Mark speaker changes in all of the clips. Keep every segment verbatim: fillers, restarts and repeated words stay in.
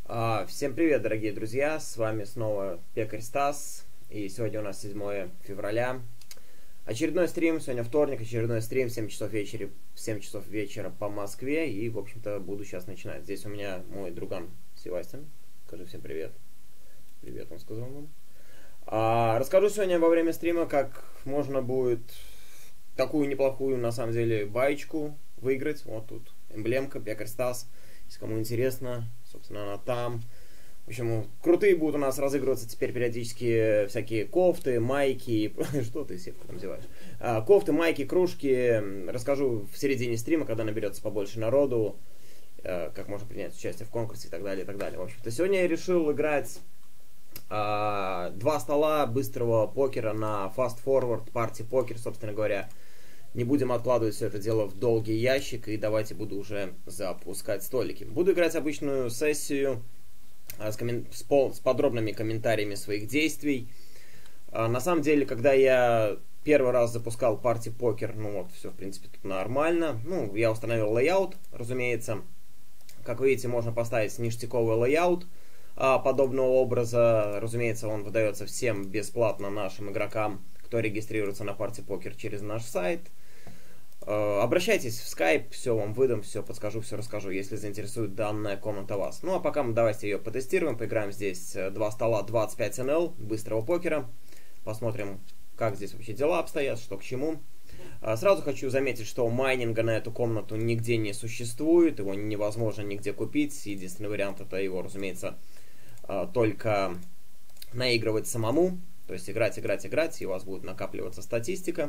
Speaker 1: А, Всем привет, дорогие друзья, с вами снова Пекарь Стас, и сегодня у нас седьмое февраля. Очередной стрим, сегодня вторник, очередной стрим в семь часов вечера, в семь часов вечера по Москве, и, в общем-то, буду сейчас начинать. Здесь у меня мой друган Севастьян, скажи всем привет. Привет, он сказал нам. А, расскажу сегодня во время стрима, как можно будет такую неплохую, на самом деле, баечку выиграть. Вот тут эмблемка, Пекарь Стас. Если кому интересно, собственно, она там. В общем, крутые будут у нас разыгрываться теперь периодически всякие кофты, майки. Что ты, Севка, там зеваешь? А, кофты, майки, кружки. Расскажу в середине стрима, когда наберется побольше народу, как можно принять участие в конкурсе и так далее, и так далее. В общем-то, сегодня я решил играть а, два стола быстрого покера на Fast Forward Party Poker, собственно говоря. Не будем откладывать все это дело в долгий ящик, и давайте буду уже запускать столики. Буду играть обычную сессию а, с, коммен... с, пол... с подробными комментариями своих действий. А, на самом деле, когда я первый раз запускал парти покер, ну вот, все, в принципе, тут нормально. Ну, я установил лейаут, разумеется. Как вы видите, можно поставить ништяковый лейаут а, подобного образа. Разумеется, он выдается всем бесплатно нашим игрокам, кто регистрируется на парти покер через наш сайт. Обращайтесь в Skype, все вам выдам, все подскажу, все расскажу, если заинтересует данная комната вас. Ну а пока мы давайте ее потестируем, поиграем здесь два стола двадцать пять эн эл быстрого покера. Посмотрим, как здесь вообще дела обстоят, что к чему. Сразу хочу заметить, что майнинга на эту комнату нигде не существует, его невозможно нигде купить. Единственный вариант это его, разумеется, только наигрывать самому. То есть играть, играть, играть, и у вас будет накапливаться статистика.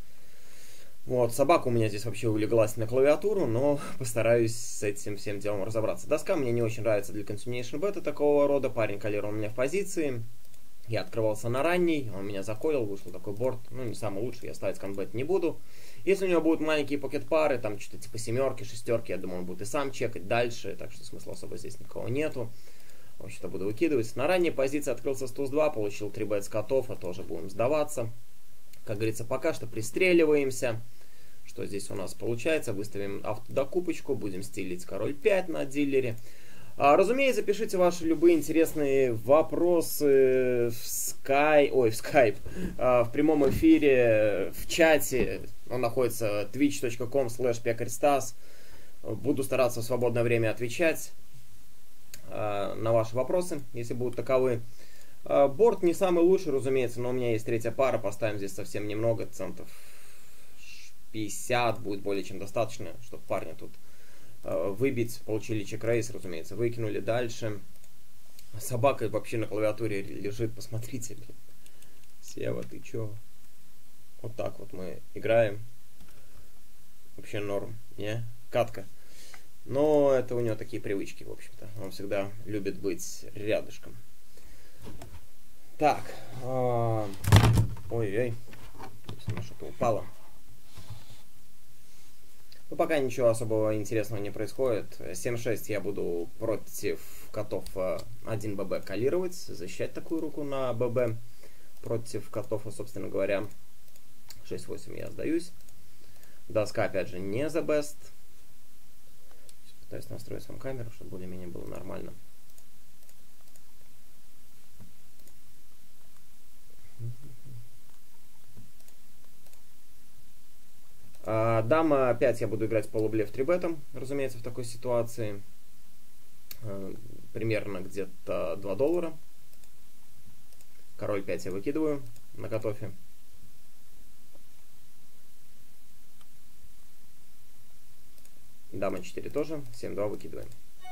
Speaker 1: Вот, собака у меня здесь вообще улеглась на клавиатуру, но постараюсь с этим всем делом разобраться. Доска мне не очень нравится для Continuation Beta такого рода. Парень коллировал меня в позиции. Я открывался на ранней, он меня заколил, вышел такой борт. Ну, не самый лучший, я ставить канбет не буду. Если у него будут маленькие покет-пары, там что-то типа семерки, шестерки, я думаю, он будет и сам чекать дальше, так что смысла особо здесь никого нету. В общем-то, буду выкидывать. На ранней позиции открылся с туз два, получил три бет с котов, а тоже будем сдаваться. Как говорится, пока что пристреливаемся. Что здесь у нас получается? Выставим автодокупочку, будем стилить король пять на дилере. А, разумеется, пишите ваши любые интересные вопросы в Sky, ой, в Skype, а, в прямом эфире, в чате. Он находится twitch точка ком слэш пекарь стас. Буду стараться в свободное время отвечать на ваши вопросы, если будут таковы. Борт не самый лучший, разумеется, но у меня есть третья пара. Поставим здесь совсем немного, центов пятьдесят будет более чем достаточно, чтобы парня тут выбить. Получили чек-рейс, разумеется, выкинули дальше. Собака вообще на клавиатуре лежит, посмотрите. Сева, ты чё? Вот так вот мы играем. Вообще норм, не? Катка. Но это у него такие привычки, в общем-то. Он всегда любит быть рядышком. Так. А... Ой-ой. Что-то упало. Ну, пока ничего особого интересного не происходит. семь шесть я буду против котов один бэ бэ калировать. Защищать такую руку на бэ бэ. Против котов, собственно говоря. шесть восемь я сдаюсь. Доска, опять же, не the best. Пытаюсь настроить вам камеру, чтобы более-менее было нормально. А, дама опять я буду играть полублеф трибетом, разумеется, в такой ситуации. А, примерно где-то два доллара. Король пять я выкидываю на котофе. Дама четыре тоже, семь два выкидываем.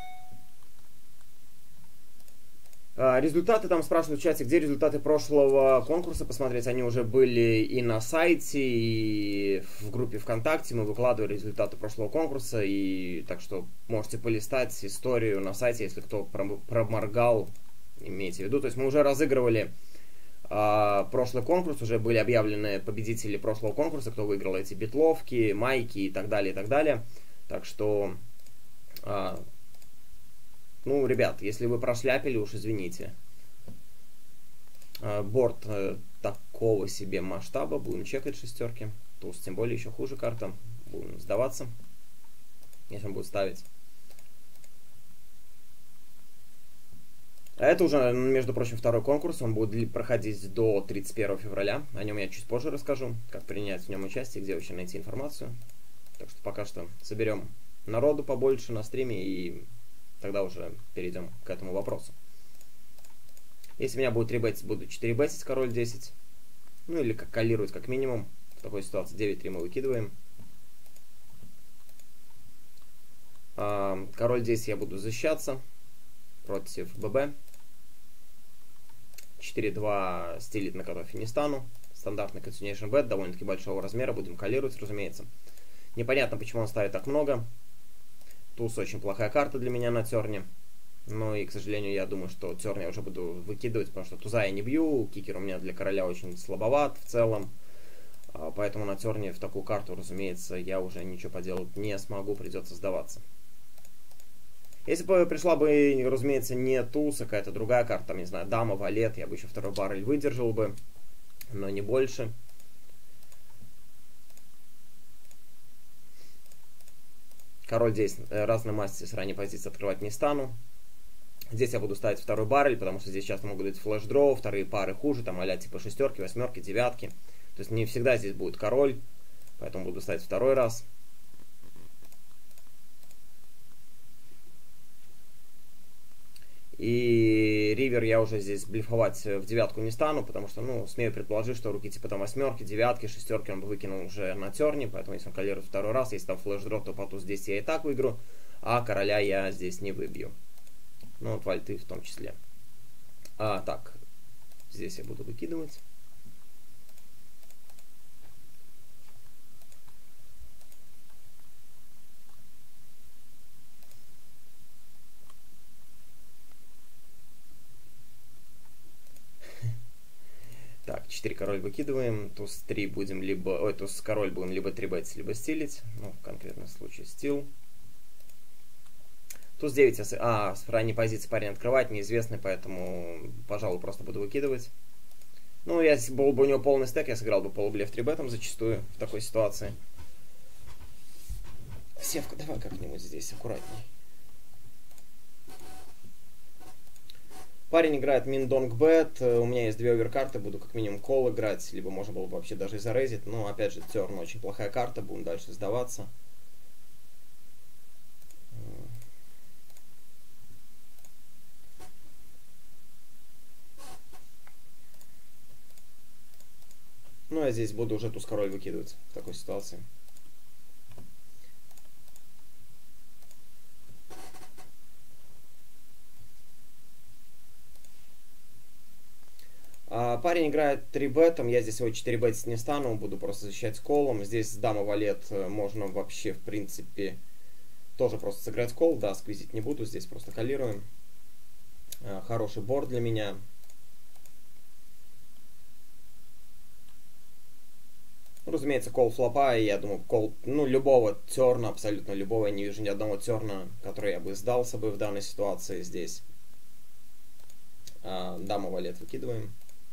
Speaker 1: А, результаты там спрашивают в чате, где результаты прошлого конкурса посмотреть. Они уже были и на сайте, и в группе ВКонтакте. Мы выкладывали результаты прошлого конкурса. И так что можете полистать историю на сайте, если кто проморгал, имейте в виду. То есть мы уже разыгрывали а, прошлый конкурс, уже были объявлены победители прошлого конкурса, кто выиграл эти битловки, майки и так далее, и так далее. Так что, а, ну, ребят, если вы прошляпили, уж извините. А, борт а, такого себе масштаба, будем чекать шестерки. Туз, тем более, еще хуже карта. Будем сдаваться, если он будет ставить. Это уже, между прочим, второй конкурс, он будет проходить до тридцать первого февраля. О нем я чуть позже расскажу, как принять в нем участие, где вообще найти информацию. Так что пока что соберем народу побольше на стриме, и тогда уже перейдем к этому вопросу. Если меня будет три бетить, буду четыре бетить король десять. Ну или как коллировать как минимум. В такой ситуации девять три мы выкидываем. Король десять я буду защищаться против ББ. четыре два стилит на котофе не стану. Стандартный continuation bet, довольно-таки большого размера. Будем коллировать, разумеется. Непонятно, почему он ставит так много. Туз очень плохая карта для меня на терне. Ну и, к сожалению, я думаю, что терн я уже буду выкидывать, потому что туза я не бью. Кикер у меня для короля очень слабоват в целом. Поэтому на терне в такую карту, разумеется, я уже ничего поделать не смогу. Придется сдаваться. Если бы пришла бы, разумеется, не туз, а какая-то другая карта, там, не знаю, дама, валет, я бы еще второй баррель выдержал бы, но не больше. Король здесь разные масти с ранней позиции открывать не стану. Здесь я буду ставить второй баррель, потому что здесь часто могут быть флеш-дроу, вторые пары хуже, там а-ля типа шестерки, восьмерки, девятки. То есть не всегда здесь будет король, поэтому буду ставить второй раз. И ривер я уже здесь блефовать в девятку не стану, потому что, ну, смею предположить, что руки типа там восьмерки, девятки, шестерки он бы выкинул уже на терне, поэтому если он коллирует второй раз, если там флеш-дроп, то по туз здесь я и так выиграю, а короля я здесь не выбью. Ну, вот вальты в том числе. А, так, здесь я буду выкидывать. Так, четыре король выкидываем, туз три будем либо, ой, туз король будем либо три бетить, либо стилить, ну, в конкретном случае стил. Туз девять, а, с ранней позиции парень открывать, неизвестный, поэтому, пожалуй, просто буду выкидывать. Ну, если был бы у него полный стек, я сыграл бы полублеф три бетом зачастую в такой ситуации. Севка, давай как-нибудь здесь аккуратней. Парень играет мин-донг бет, у меня есть две оверкарты, буду как минимум кол играть, либо можно было бы вообще даже и зарезить, но опять же терн очень плохая карта, будем дальше сдаваться. Ну, я здесь буду уже туз король выкидывать в такой ситуации. Парень играет три бетом, я здесь его четыре бетить не стану, буду просто защищать колом. Здесь дама валет можно вообще, в принципе, тоже просто сыграть кол. Да, сквизить не буду, здесь просто коллируем. Хороший борт для меня. Ну, разумеется, кол флопа, и я думаю, кол, ну, любого терна, абсолютно любого, я не вижу ни одного терна, который я бы сдался бы в данной ситуации здесь. Дама валет выкидываем.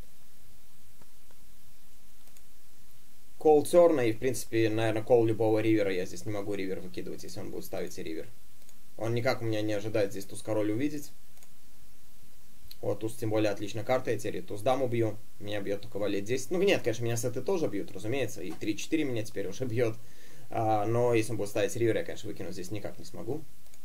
Speaker 1: Кол терна и, в принципе, наверное, кол любого ривера. Я здесь не могу ривер выкидывать, если он будет ставить и ривер. Он никак у меня не ожидает здесь туз король увидеть. Вот, туз тем более отличная карта, я теперь туз даму бью. Меня бьет только валет десять. Ну, нет, конечно, меня сеты тоже бьют, разумеется. И три четыре меня теперь уже бьет. А, но если он будет ставить ривер, я, конечно, выкинуть здесь никак не смогу.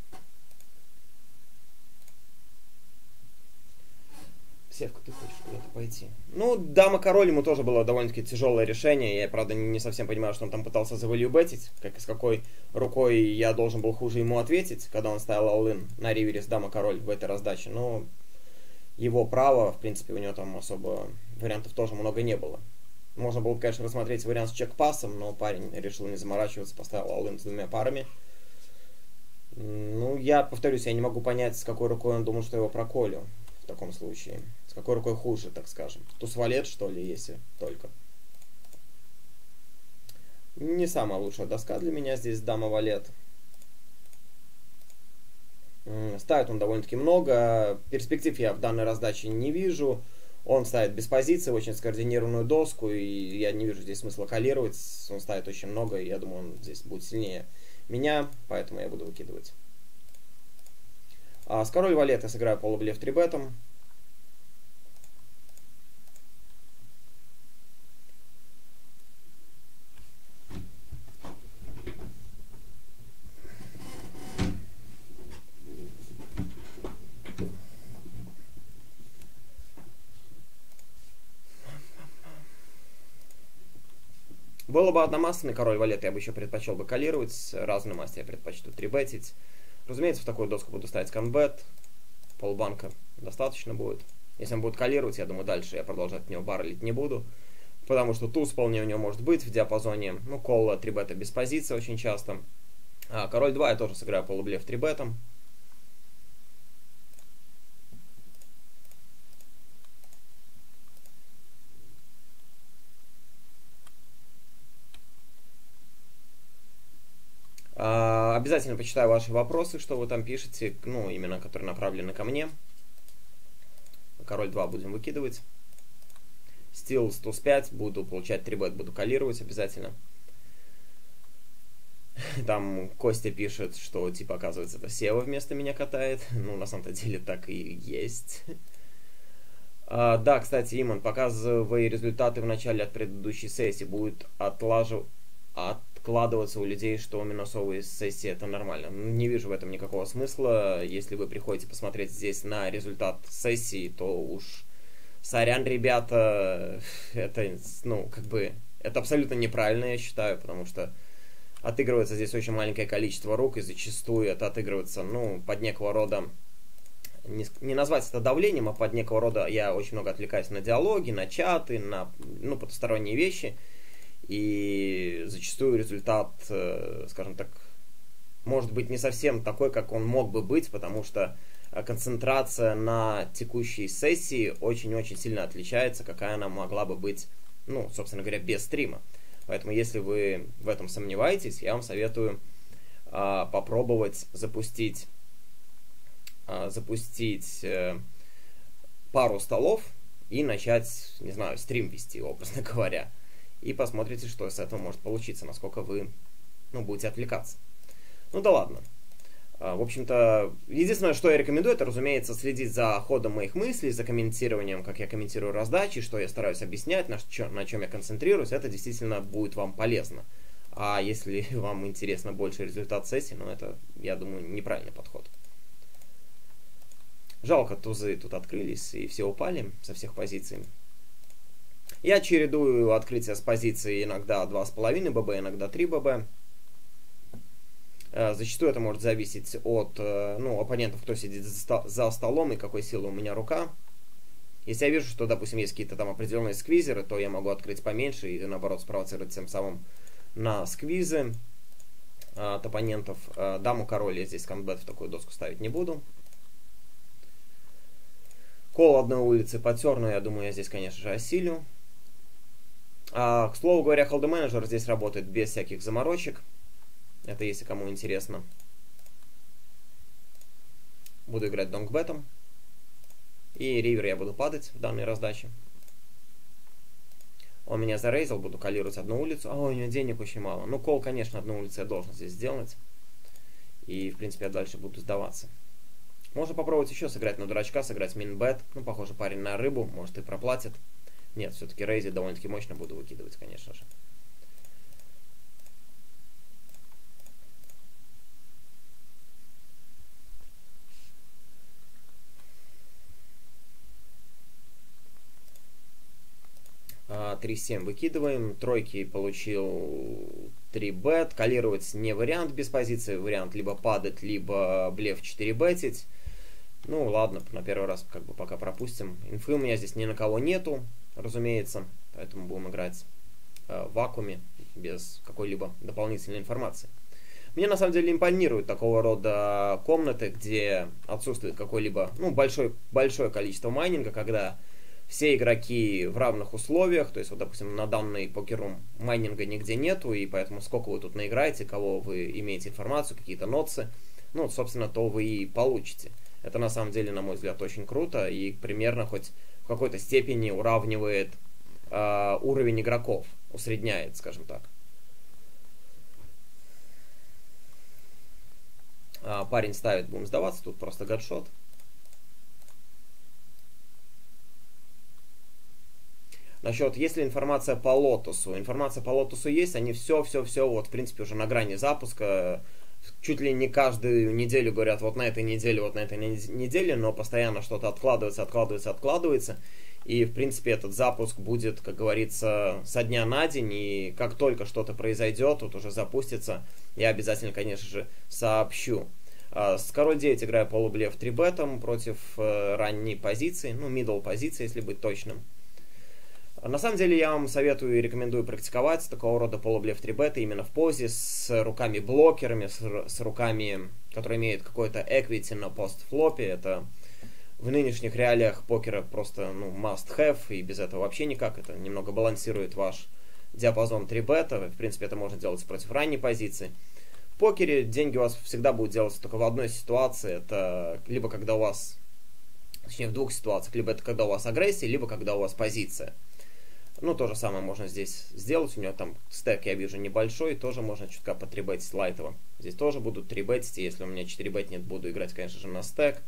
Speaker 1: Севка, ты хочешь куда-то пойти? Ну, дама-король ему тоже было довольно-таки тяжелое решение. Я, правда, не совсем понимаю, что он там пытался завалюбетить. Как и с какой рукой я должен был хуже ему ответить, когда он ставил all-in на ривере с дама-король в этой раздаче. Но его право, в принципе, у него там особо вариантов тоже много не было. Можно было, конечно, рассмотреть вариант с чек-пассом, но парень решил не заморачиваться, поставил all-in с двумя парами. Ну, я повторюсь, я не могу понять, с какой рукой он думал, что его проколю в таком случае. С какой рукой хуже, так скажем. Туз валет, что ли, если только. Не самая лучшая доска для меня здесь дама валет. Ставит он довольно-таки много. Перспектив я в данной раздаче не вижу. Он ставит без позиции, очень скоординированную доску, и я не вижу здесь смысла коллировать. Он ставит очень много, и я думаю, он здесь будет сильнее меня, поэтому я буду выкидывать. А с король валет я сыграю полублеф три бетом. Было бы одномастный король валет, я бы еще предпочел бы калировать. Разные масти я предпочту трибетить. Разумеется, в такую доску буду ставить конбет. Полбанка достаточно будет. Если он будет калировать, я думаю, дальше я продолжать в него баррелить не буду. Потому что туз вполне у него может быть в диапазоне. Ну, колла три бета без позиции очень часто. А король два я тоже сыграю полублеф три бетом. А, обязательно почитаю ваши вопросы, что вы там пишете. Ну, именно которые направлены ко мне. Король два будем выкидывать. Стил сто пять, буду получать три бет, буду калировать обязательно. Там Костя пишет, что типа оказывается это Сева вместо меня катает. Ну, на самом-то деле так и есть. а, Да, кстати, Иман, показывай результаты в начале от предыдущей сессии. Будет отлажив... откладываться у людей, что у минусовой сессии это нормально. Не вижу в этом никакого смысла. Если вы приходите посмотреть здесь на результат сессии, то уж... Сорян, ребята, это, ну, как бы, это абсолютно неправильно, я считаю, потому что отыгрывается здесь очень маленькое количество рук, и зачастую это отыгрывается, ну, под некого рода, не, не назвать это давлением, а под некого рода, я очень много отвлекаюсь на диалоги, на чаты, на, ну, потусторонние вещи, и зачастую результат, скажем так, может быть не совсем такой, как он мог бы быть, потому что концентрация на текущей сессии очень-очень сильно отличается, какая она могла бы быть, ну, собственно говоря, без стрима. Поэтому, если вы в этом сомневаетесь, я вам советую а, попробовать запустить, а, запустить э, пару столов и начать, не знаю, стрим вести, образно говоря. И посмотрите, что с этого может получиться, насколько вы, ну, будете отвлекаться. Ну да ладно. В общем-то, единственное, что я рекомендую, это, разумеется, следить за ходом моих мыслей, за комментированием, как я комментирую раздачи, что я стараюсь объяснять, на, чё, на чем я концентрируюсь. Это действительно будет вам полезно. А если вам интересно больше результат сессии, ну это, я думаю, неправильный подход. Жалко, тузы тут открылись и все упали со всех позиций. Я чередую открытие с позиции иногда два с половиной бэ бэ, иногда три бэ бэ. Зачастую это может зависеть от, ну, оппонентов, кто сидит за столом и какой силы у меня рука. Если я вижу, что, допустим, есть какие-то там определенные сквизеры, то я могу открыть поменьше и, наоборот, спровоцировать тем самым на сквизы от оппонентов. Даму король я здесь комбет в такую доску ставить не буду. Кол одной улицы потер, но я думаю, я здесь, конечно же, осилю. А, к слову говоря, холд менеджер здесь работает без всяких заморочек. Это если кому интересно. Буду играть донгбетом. И ривер я буду падать в данной раздаче. Он меня зарейзал, буду калировать одну улицу. А, у него денег очень мало. Ну, кол, конечно, одну улицу я должен здесь сделать. И, в принципе, я дальше буду сдаваться. Можно попробовать еще сыграть на дурачка, сыграть минбет. Ну, похоже, парень на рыбу, может и проплатит. Нет, все-таки рейзить довольно-таки мощно буду выкидывать, конечно же. три семь выкидываем. Тройки получил три бет. Калировать не вариант без позиции. Вариант либо падать, либо блеф четыре бетить. Ну ладно, на первый раз как бы пока пропустим. Инфы у меня здесь ни на кого нету, разумеется. Поэтому будем играть э, в вакууме, без какой-либо дополнительной информации. Мне на самом деле импонируют такого рода комнаты, где отсутствует какое-либо, ну, большое, большое количество майнинга, когда все игроки в равных условиях, то есть, вот, допустим, на данный покеррум майнинга нигде нету, и поэтому сколько вы тут наиграете, кого вы имеете информацию, какие-то нотсы, ну, собственно, то вы и получите. Это, на самом деле, на мой взгляд, очень круто, и примерно хоть в какой-то степени уравнивает э, уровень игроков, усредняет, скажем так. А, парень ставит, будем сдаваться, тут просто гадшот. Насчет, есть ли информация по лотосу? Информация по лотосу есть, они все-все-все, вот, в принципе, уже на грани запуска. чуть ли не каждую неделю говорят, вот на этой неделе, вот на этой неделе, но постоянно что-то откладывается, откладывается, откладывается. И, в принципе, этот запуск будет, как говорится, со дня на день. И как только что-то произойдет, вот уже запустится, я обязательно, конечно же, сообщу. С король девять играю полублеф три бетом против ранней позиции, ну, middle позиции, если быть точным. На самом деле я вам советую и рекомендую практиковать такого рода полублеф три бета именно в позе, с руками-блокерами, с, с руками, которые имеют какой-то equity на постфлопе. Это в нынешних реалиях покера просто ну, must have, и без этого вообще никак. Это немного балансирует ваш диапазон три бета. В принципе, это можно делать против ранней позиции. В покере деньги у вас всегда будут делаться только в одной ситуации. Это либо когда у вас, точнее в двух ситуациях, либо это когда у вас агрессия, либо когда у вас позиция. Ну, то же самое можно здесь сделать. У него там стек, я вижу, небольшой. Тоже можно чутка потрибетить лайтово. Здесь тоже будут трибетить. Если у меня четыре бет нет, буду играть, конечно же, на стек.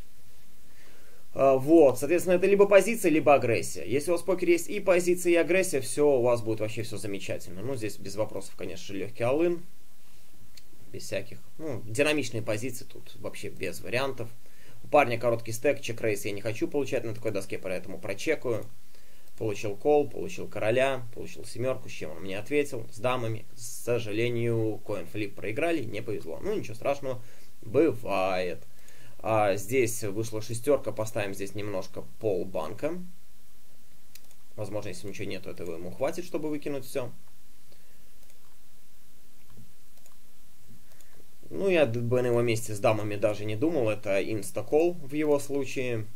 Speaker 1: Вот, соответственно, это либо позиция, либо агрессия. Если у вас в покере есть и позиция, и агрессия, все, у вас будет вообще все замечательно. Ну, здесь без вопросов, конечно же, легкий all-in. Без всяких. Ну, динамичные позиции тут вообще без вариантов. У парня короткий стек, чек-рейс я не хочу получать на такой доске, поэтому прочекаю. Получил кол, получил короля, получил семерку, с чем он мне ответил, с дамами. К сожалению, коин-флип проиграли, не повезло. Ну, ничего страшного, бывает. А здесь вышла шестерка, поставим здесь немножко полбанка. Возможно, если ничего нет, этого ему хватит, чтобы выкинуть все. Ну, я бы на его месте с дамами даже не думал, это инста-кол в его случае.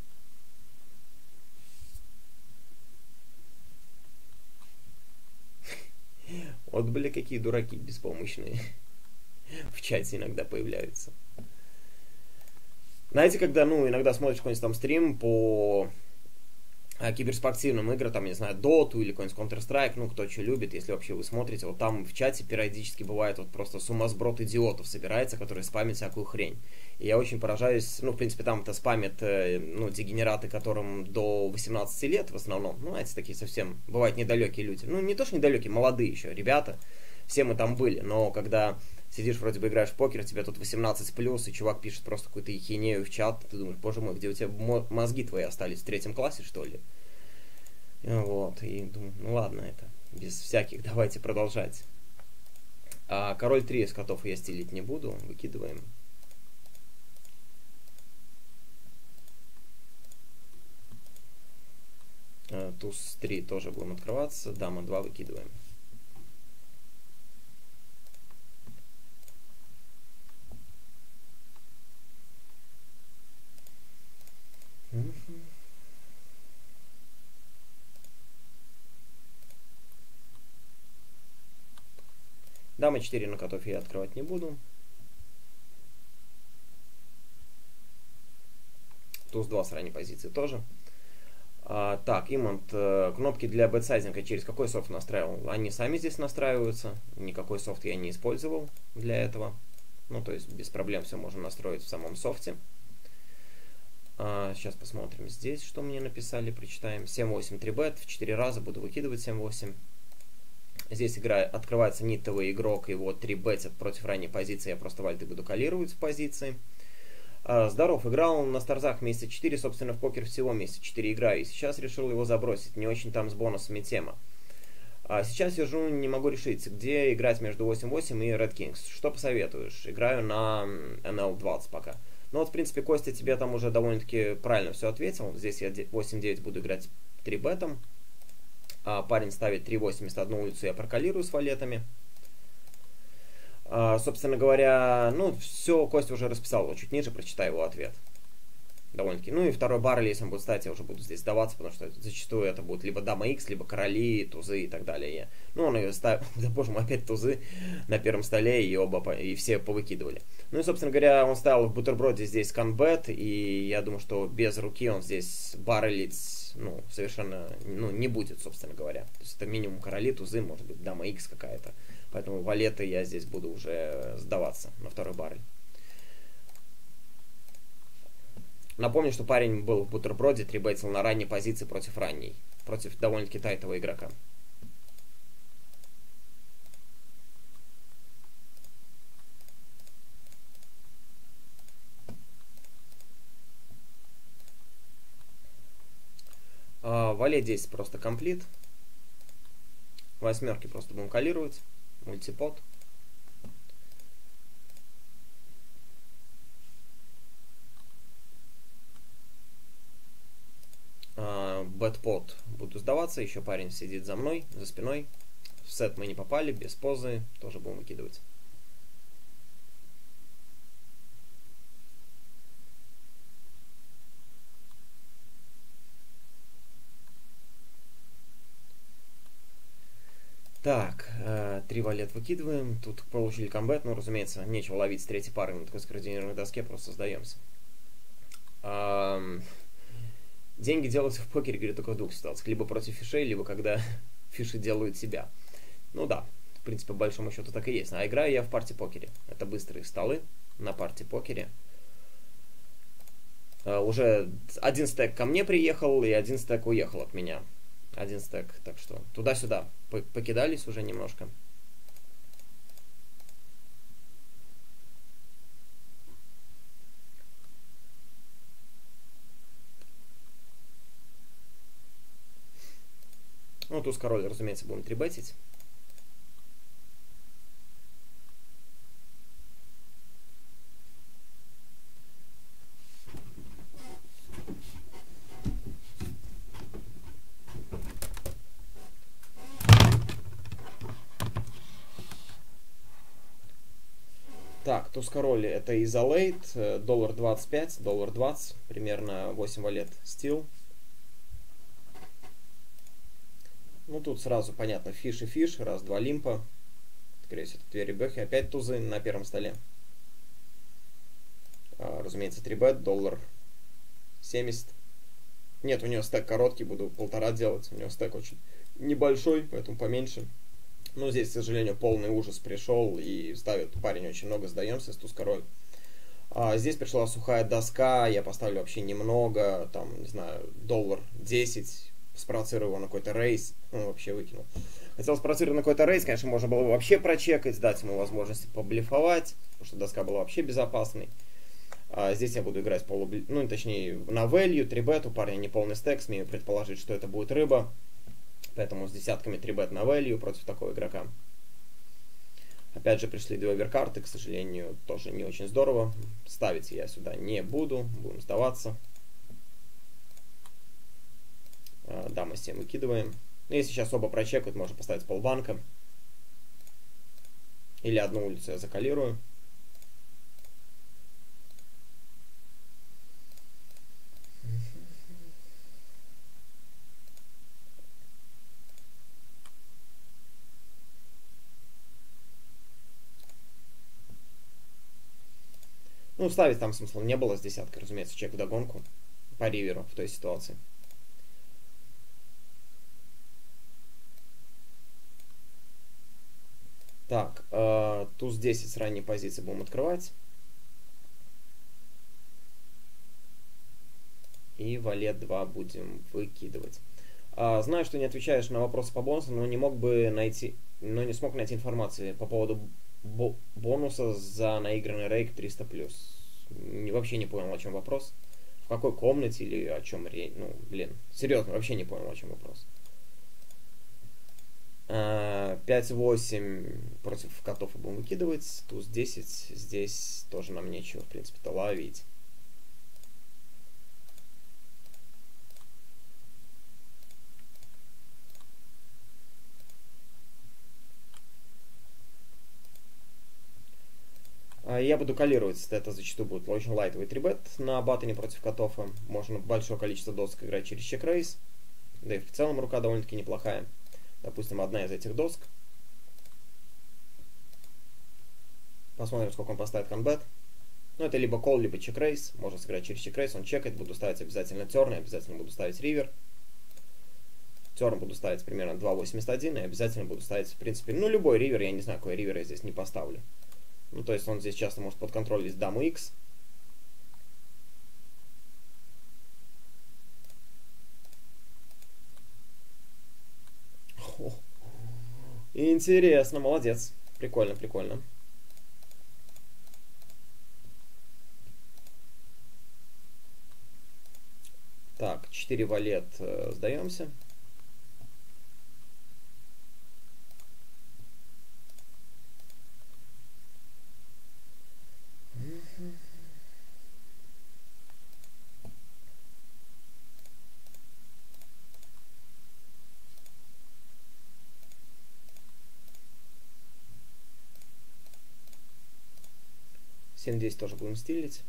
Speaker 1: Вот, были какие дураки беспомощные. В чате иногда появляются. Знаете, когда, ну, иногда смотришь какой-нибудь там стрим по а, киберспортивным играм, там, не знаю, доту или какой-нибудь Counter-Strike, ну, кто что любит, если вообще вы смотрите, вот там в чате периодически бывает вот просто сумасброд идиотов собирается, которые спамят всякую хрень. И я очень поражаюсь, ну, в принципе, там-то спамят, э, ну, дегенераты, которым до восемнадцати лет в основном, ну, эти такие совсем, бывают недалекие люди, ну, не то что недалекие, молодые еще ребята, все мы там были, но когда сидишь, вроде бы играешь в покер, тебе тут восемнадцать плюс, и чувак пишет просто какую-то ахинею в чат, ты думаешь, боже мой, где у тебя мозги твои остались, в третьем классе, что ли? Вот, и думаю, ну ладно, это, без всяких, давайте продолжать. А король три из котов я стилить не буду, выкидываем. А, туз три тоже будем открываться, дама два выкидываем. Дама четыре на котов я открывать не буду. Туз два с ранней позиции тоже. А, так, имонт, э, кнопки для бетсайзинга через какой софт настраивал? Они сами здесь настраиваются. Никакой софт я не использовал для этого. Ну, то есть без проблем все можно настроить в самом софте. А, сейчас посмотрим здесь, что мне написали. Прочитаем. семь восемь три бет. В четыре раза буду выкидывать семь восемь. Здесь игра, открывается нитовый игрок, и вот три бетят против ранней позиции, я просто вальты буду коллировать в позиции. А, здоров, играл на старзах месяца четыре, собственно, в покер всего месяца четыре играю, и сейчас решил его забросить, не очень там с бонусами тема. А сейчас сижу, не могу решить, где играть между восемь восемь и Red Kings. Что посоветуешь? Играю на эн эл двадцать пока. Ну вот, в принципе, Костя тебе там уже довольно-таки правильно все ответил. Здесь я восемь девять буду играть три бетом. А, парень ставит три восемьдесят одну улицу, я проколлирую с валетами. А, собственно говоря, ну, все, Костя уже расписал, чуть ниже, прочитаю его ответ. Довольно-таки. Ну и второй баррель, если он будет ставить, я уже буду здесь сдаваться, потому что зачастую это будет либо дама X, либо короли, тузы и так далее. Ну, он ее ставил, да боже мой, опять тузы на первом столе, и оба, и все повыкидывали. Ну и, собственно говоря, он ставил в бутерброде здесь канбет, и я думаю, что без руки он здесь баррелить, ну, совершенно, ну, не будет, собственно говоря. То есть это минимум короли, тузы, может быть, дама X какая-то. Поэтому валеты я здесь буду уже сдаваться на второй баррель. Напомню, что парень был в бутерброде, трибейтил на ранней позиции против ранней. Против довольно-таки тайтового игрока. валет десять просто комплит. Восьмерки просто будем калировать. Мультипод. Бэтпот буду сдаваться. Еще парень сидит за мной, за спиной. В сет мы не попали, без позы. Тоже будем выкидывать. Так, э, три валет выкидываем. Тут получили комбат. Ну, разумеется, нечего ловить с третьей пары на такой скоординированной доске. Просто сдаемся. Эм... Деньги делаются в покере, говорю, только в двух ситуациях. Либо против фишей, либо когда фиши делают себя. Ну да, в принципе, по большому счету так и есть. А играю я в парти-покере. Это быстрые столы на парти-покере. Uh, уже один стек ко мне приехал, и один стек уехал от меня. Один стек, так что туда-сюда покидались уже немножко. Ну, туз король, разумеется, будем трибетить. Так, туз король это изолейт, доллар двадцать пять, доллар двадцать, примерно восемь валет стил. Ну, тут сразу понятно, фиш и фиш, раз, два лимпа. Скорее всего, это две ребехи, опять тузы на первом столе. А, разумеется, три бет, доллар семьдесят. Нет, у него стек короткий, буду полтора делать. У него стек очень небольшой, поэтому поменьше. Но здесь, к сожалению, полный ужас пришел и ставит парень очень много, сдаемся с туз король. А, здесь пришла сухая доска, я поставлю вообще немного, там, не знаю, доллар десять. Спровоцирую его на какой-то рейс, ну, вообще выкинул. Хотел спровоцировать на какой-то рейс, конечно, можно было бы вообще прочекать, дать ему возможность поблефовать, потому что доска была вообще безопасной. А здесь я буду играть полу... ну, точнее, на value, три бет, у парня не полный стек, смею предположить, что это будет рыба. Поэтому с десятками три бет на value против такого игрока. Опять же, пришли две оверкарты, к сожалению, тоже не очень здорово. Ставить я сюда не буду, будем сдаваться. Да, мы семь выкидываем. Ну, если сейчас оба прочекают, можно поставить полбанка. Или одну улицу я закалирую. Ну, ставить там смысла не было с десяткой, разумеется, чек вдогонку по риверу в той ситуации. Так, э, туз десять с ранней позиции будем открывать. И валет два будем выкидывать. Э, знаю, что не отвечаешь на вопросы по бонусам, но не мог бы найти, но не смог найти информации по поводу бо бонуса за наигранный рейк триста плюс. Вообще не понял, о чем вопрос. В какой комнате или о чем речь. Ну, блин, серьезно, вообще не понял, о чем вопрос. пять восемь против котов будем выкидывать. Туз десять. Здесь тоже нам нечего, в принципе-то, ловить. Я буду калировать. Это зачастую будет очень лайтовый три бет на баттоне против котов. Можно большое количество досок играть через чек-рейс. Да и в целом рука довольно-таки неплохая. Допустим, одна из этих доск. Посмотрим, сколько он поставит комбат. Ну, это либо кол, либо чек-рейс. Можно сыграть через чек-рейс. Он чекает. Буду ставить обязательно терн. Обязательно буду ставить ривер. Терн буду ставить примерно два восемьдесят один. И обязательно буду ставить, в принципе, ну, любой ривер. Я не знаю, какой ривер я здесь не поставлю. Ну, то есть он здесь часто может подконтролить даму X. Интересно, молодец. Прикольно, прикольно. Так, четыре валет, э, сдаемся. семь десять тоже будем стилить.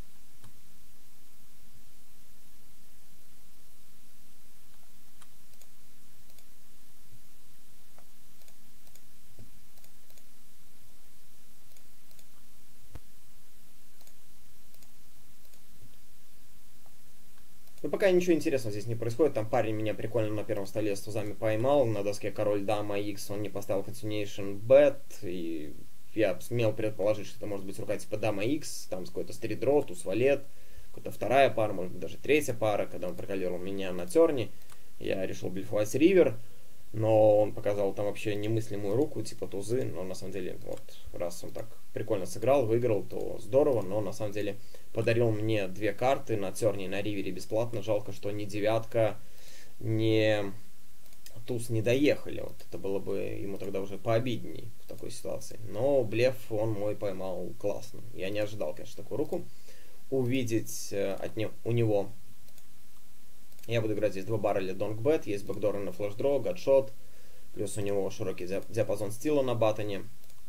Speaker 1: Ну, пока ничего интересного здесь не происходит. Там парень меня прикольно на первом столе с тузами поймал. На доске король, дама, икс, он не поставил continuation bet. И я смел предположить, что это может быть рука типа дама икс, там с какой-то стрит-дро, туз валет, какая-то вторая пара, может быть даже третья пара. Когда он прокалировал меня на терне, я решил блефовать ривер. Но он показал там вообще немыслимую руку, типа тузы. Но на самом деле, вот, раз он так прикольно сыграл, выиграл, то здорово. Но на самом деле подарил мне две карты на терне и на ривере бесплатно. Жалко, что ни девятка, ни туз не доехали. Вот это было бы ему тогда уже пообидней в такой ситуации. Но блеф он мой поймал классно. Я не ожидал, конечно, такую руку увидеть от не, у него. Я буду играть здесь два барреля донгбет, есть бэкдоры на флешдро, гадшот, плюс у него широкий диапазон стила на баттоне.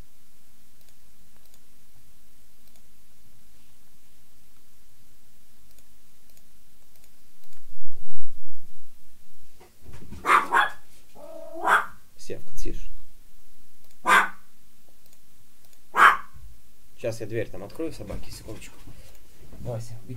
Speaker 1: Севка, тише. Сейчас я дверь там открою, собаки, секундочку. Давай, Сев, беги.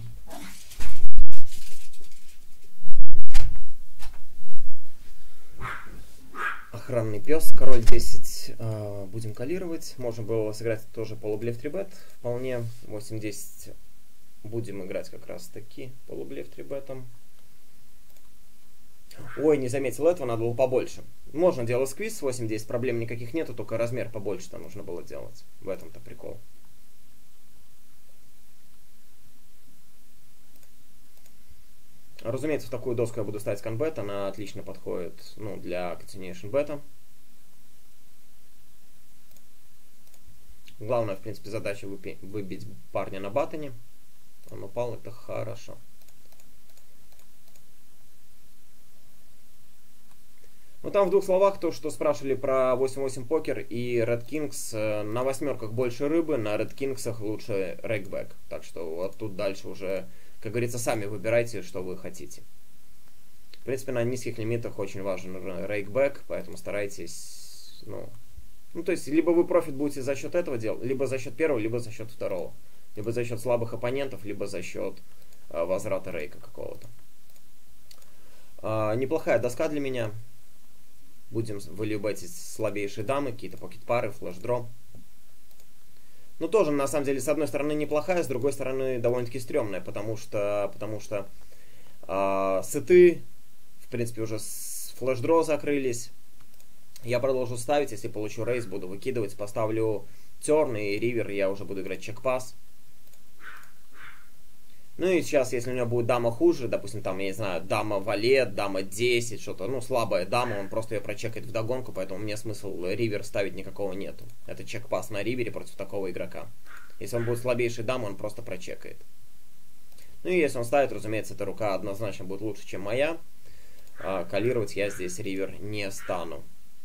Speaker 1: Охранный пес, король десять, э, будем калировать. Можно было сыграть тоже полублеф три бет, вполне. восемь десять будем играть как раз таки полублеф три бетом. Ой, не заметил этого, надо было побольше. Можно делать сквиз, восемь десять, проблем никаких нету, только размер побольше-то нужно было делать. В этом-то прикол. Разумеется, в такую доску я буду ставить конбет, она отлично подходит, ну, для continuation бета. Главная, в принципе, задача выбить парня на баттоне. Он упал, это хорошо. Ну, там в двух словах то, что спрашивали про восемь восемь покер и Red Kings. На восьмерках больше рыбы, на Red Kings'ах лучше рейкбэк. Так что вот тут дальше уже, как говорится, сами выбирайте, что вы хотите. В принципе, на низких лимитах очень важен рейкбэк, поэтому старайтесь, ну... Ну, то есть, либо вы профит будете за счет этого делать, либо за счет первого, либо за счет второго. Либо за счет слабых оппонентов, либо за счет э, возврата рейка какого-то. Э, неплохая доска для меня. Будем вылюбать слабейшие дамы, какие-то покет-пары, флеш-дро. Ну, тоже, на самом деле, с одной стороны неплохая, с другой стороны довольно-таки стрёмная, потому что, потому что э, сеты, в принципе, уже с флеш-дро закрылись. Я продолжу ставить, если получу рейс, буду выкидывать, поставлю терн и ривер, я уже буду играть чек-пас. Ну и сейчас, если у него будет дама хуже, допустим, там, я не знаю, дама валет, дама десять, что-то, ну, слабая дама, он просто ее прочекает вдогонку, поэтому мне смысл ривер ставить никакого нету. Это чек-пас на ривере против такого игрока. Если он будет слабейший дама, он просто прочекает. Ну и если он ставит, разумеется, эта рука однозначно будет лучше, чем моя. А, калировать я здесь ривер не стану.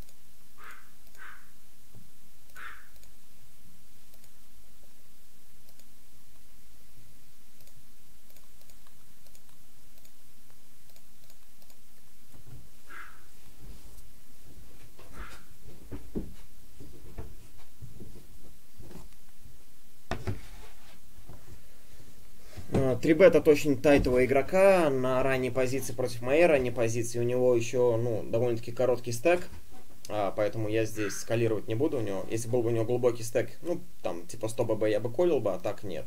Speaker 1: три бет это очень тайтового игрока на ранней позиции против моей ранней позиции. У него еще, ну, довольно-таки короткий стек, а, поэтому я здесь скалировать не буду у него. Если был бы у него глубокий стек, ну, там, типа сто бэ бэ я бы колил бы, а так нет.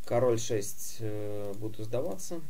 Speaker 1: Король шесть э, буду сдаваться.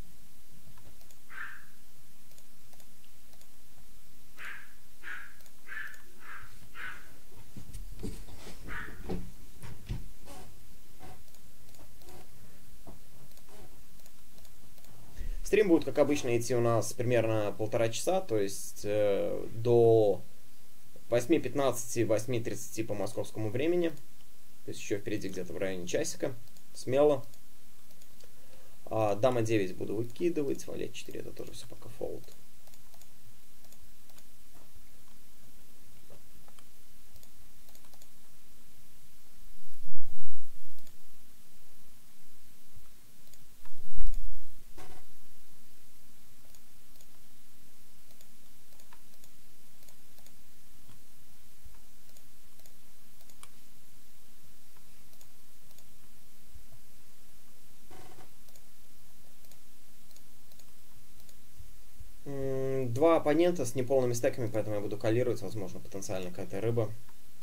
Speaker 1: Стрим будет, как обычно, идти у нас примерно полтора часа, то есть э, до восьми пятнадцати, восьми тридцати по московскому времени. То есть еще впереди где-то в районе часика. Смело. А, дама девять буду выкидывать, валет четыре это тоже все пока фолд. Два оппонента с неполными стеками, поэтому я буду калировать, возможно, потенциально какая-то рыба.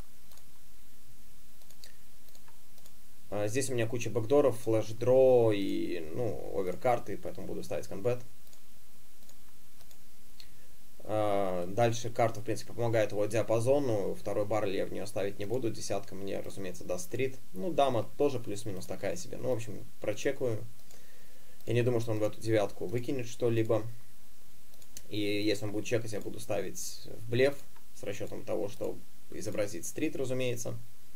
Speaker 1: Здесь у меня куча бэкдоров, флеш-дро и, ну, оверкарты, поэтому буду ставить конбет. Дальше карта, в принципе, помогает его диапазону. Второй баррель я в нее ставить не буду. Десятка мне, разумеется, даст стрит. Ну, дама тоже плюс-минус такая себе. Ну, в общем, прочекаю. Я не думаю, что он в эту девятку выкинет что-либо. И если он будет чекать, я буду ставить в блеф с расчетом того, что изобразить стрит, разумеется.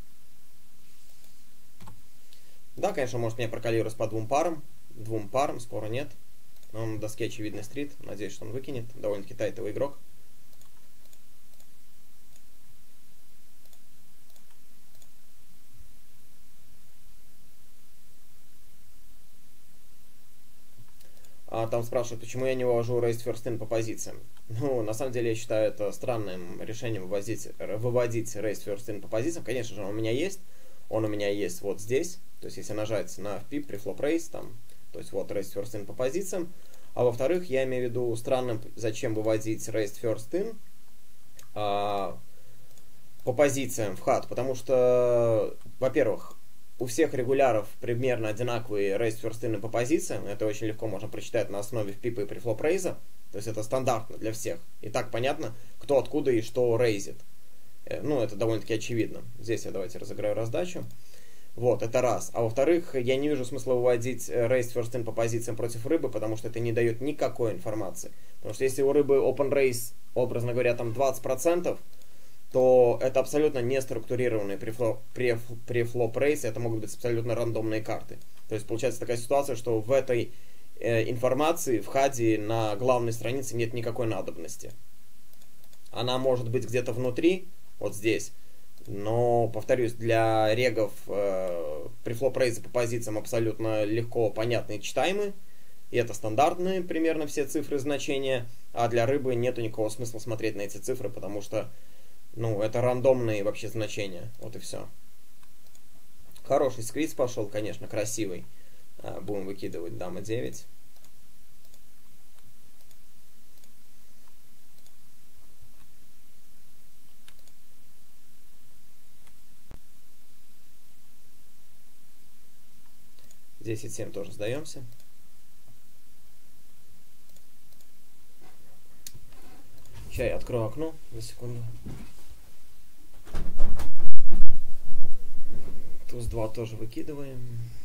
Speaker 1: Да, конечно, может меня прокалировать по двум парам. Двум парам, спора нет. Но на доске очевидный стрит. Надеюсь, что он выкинет. Довольно-таки тайтовый игрок. А там спрашивают, почему я не вывожу raised first in по позициям. Ну, на самом деле, я считаю это странным решением выводить, выводить raised first in по позициям. Конечно же, он у меня есть. Он у меня есть вот здесь. То есть, если нажать на эф пи при flop raise, там, то есть, вот raised first in по позициям. А во-вторых, я имею в виду странным, зачем выводить raised first in а, по позициям в хат. Потому что, во-первых, у всех регуляров примерно одинаковые raised first in по позициям. Это очень легко можно прочитать на основе пипа и префлоп рейза. То есть это стандартно для всех. И так понятно, кто откуда и что рейзит. Ну, это довольно-таки очевидно. Здесь я давайте разыграю раздачу. Вот, это раз. А во-вторых, я не вижу смысла выводить raised first in по позициям против рыбы, потому что это не дает никакой информации. Потому что если у рыбы open raise, образно говоря, там двадцать процентов, то это абсолютно не структурированные префлоп рейсы, это могут быть абсолютно рандомные карты. То есть получается такая ситуация, что в этой э, информации в хаде на главной странице нет никакой надобности. Она может быть где-то внутри, вот здесь, но, повторюсь, для регов э, префлоп рейсы по позициям абсолютно легко понятны и читаемы. И это стандартные примерно все цифры значения, а для рыбы нету никакого смысла смотреть на эти цифры, потому что ну, это рандомные вообще значения. Вот и все. Хороший сквиз пошел, конечно, красивый. Будем выкидывать дама девять. десять семь тоже сдаемся. Сейчас я открою окно на секунду. Туз два тоже выкидываем.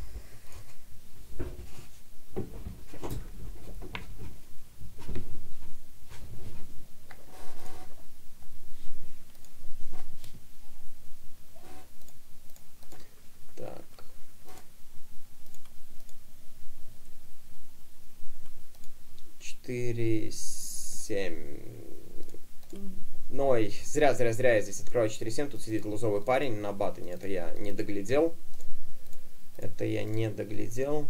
Speaker 1: Так. четыре, семь. Ну, ой, зря, зря, зря я здесь открываю четыре семь. Тут сидит лузовый парень на баттоне. Это я не доглядел. Это я не доглядел.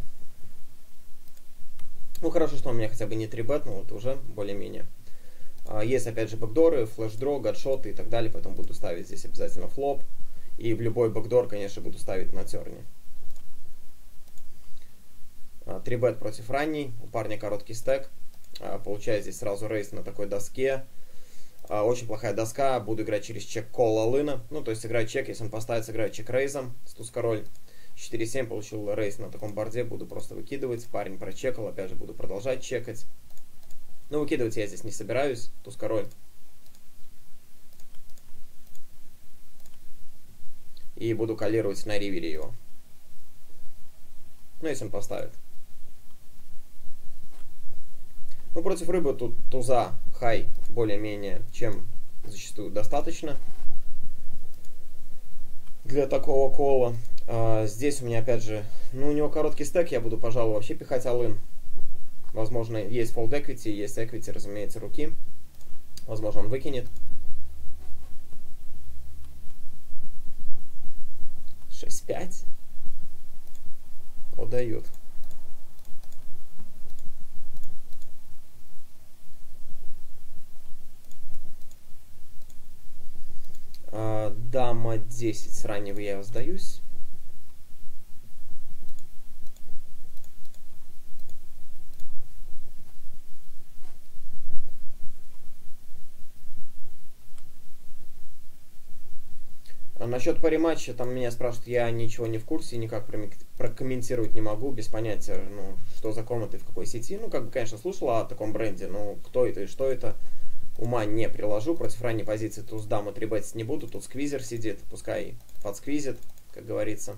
Speaker 1: Ну, хорошо, что он меня хотя бы не трибетнул. Это уже более-менее. Есть, опять же, бэкдоры, флеш-дро, гадшоты и так далее. Поэтому буду ставить здесь обязательно флоп. И в любой бэкдор, конечно, буду ставить на терне. Трибет против ранней. У парня короткий стек. Получаю здесь сразу рейс на такой доске. Очень плохая доска. Буду играть через чек-кол алына. Ну, то есть играть чек. Если он поставит, сыграю чек-рейзом с туз король. четыре семь, получил рейс на таком борде, буду просто выкидывать. Парень прочекал, опять же буду продолжать чекать. Но выкидывать я здесь не собираюсь. Туз король. И буду калировать на ривере его. Ну, если он поставит. Ну, против рыбы тут туза, хай, более-менее, чем зачастую достаточно для такого кола. А, здесь у меня, опять же, ну, у него короткий стек, я буду, пожалуй, вообще пихать all-in. Возможно, есть fold equity, есть equity, разумеется, руки. Возможно, он выкинет. шесть пять. Отдают. А, дама десять. С раннего я сдаюсь. А насчет пари-матча, там меня спрашивают, я ничего не в курсе, никак прокомментировать не могу, без понятия, ну, что за комнаты, в какой сети. Ну, как бы, конечно, слышал о таком бренде, но кто это и что это, ума не приложу. Против ранней позиции туз даму трибетить не буду, тут сквизер сидит, пускай подсквизит, как говорится.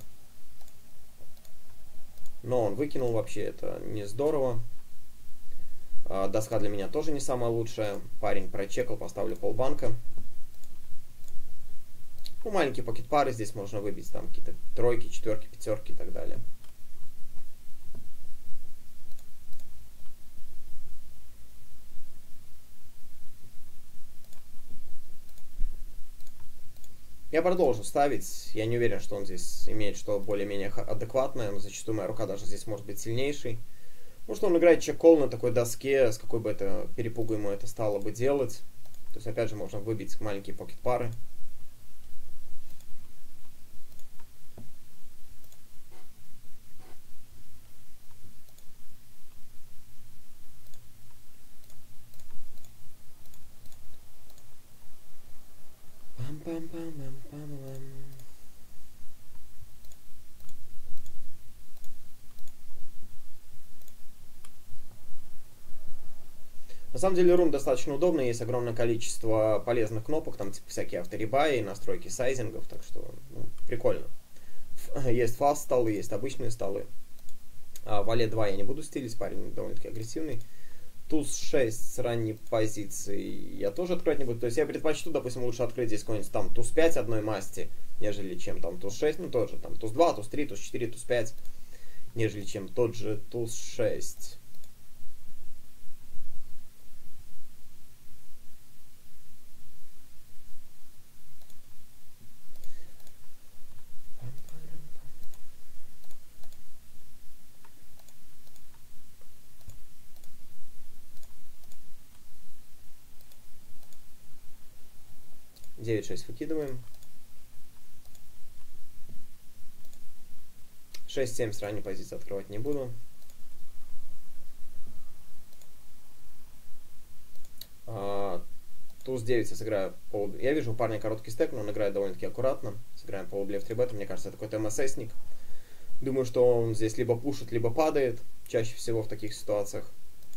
Speaker 1: Но он выкинул вообще, это не здорово. А, доска для меня тоже не самая лучшая. Парень прочекал, поставлю полбанка. Ну, маленькие покет-пары здесь можно выбить, там какие-то тройки, четверки, пятерки и так далее. Я продолжу ставить. Я не уверен, что он здесь имеет что более-менее адекватное, но зачастую моя рука даже здесь может быть сильнейшей. Потому что он играет чек-колл на такой доске, с какой бы это перепугу ему это стало бы делать. То есть, опять же, можно выбить маленькие покет-пары. На самом деле рун достаточно удобный, есть огромное количество полезных кнопок, там типа всякие авторибаи, настройки сайзингов, так что ну, прикольно. Есть фаст столы, есть обычные столы. А, валет два я не буду стилить, парень довольно-таки агрессивный. Туз шесть с ранней позиции я тоже открывать не буду. То есть я предпочту, допустим, лучше открыть здесь какой-нибудь там туз пять одной масти, нежели чем там туз шесть, ну тоже там туз два, туз три, туз четыре, туз пять, нежели чем тот же туз шесть. девять шесть выкидываем. шесть семь с ранней позиции открывать не буду. А, туз девять я сыграю пол... Я вижу у парня короткий стек, но он играет довольно-таки аккуратно. Сыграем полублеф три бета. Мне кажется, это какой-то МССник. Думаю, что он здесь либо пушит, либо падает. Чаще всего в таких ситуациях.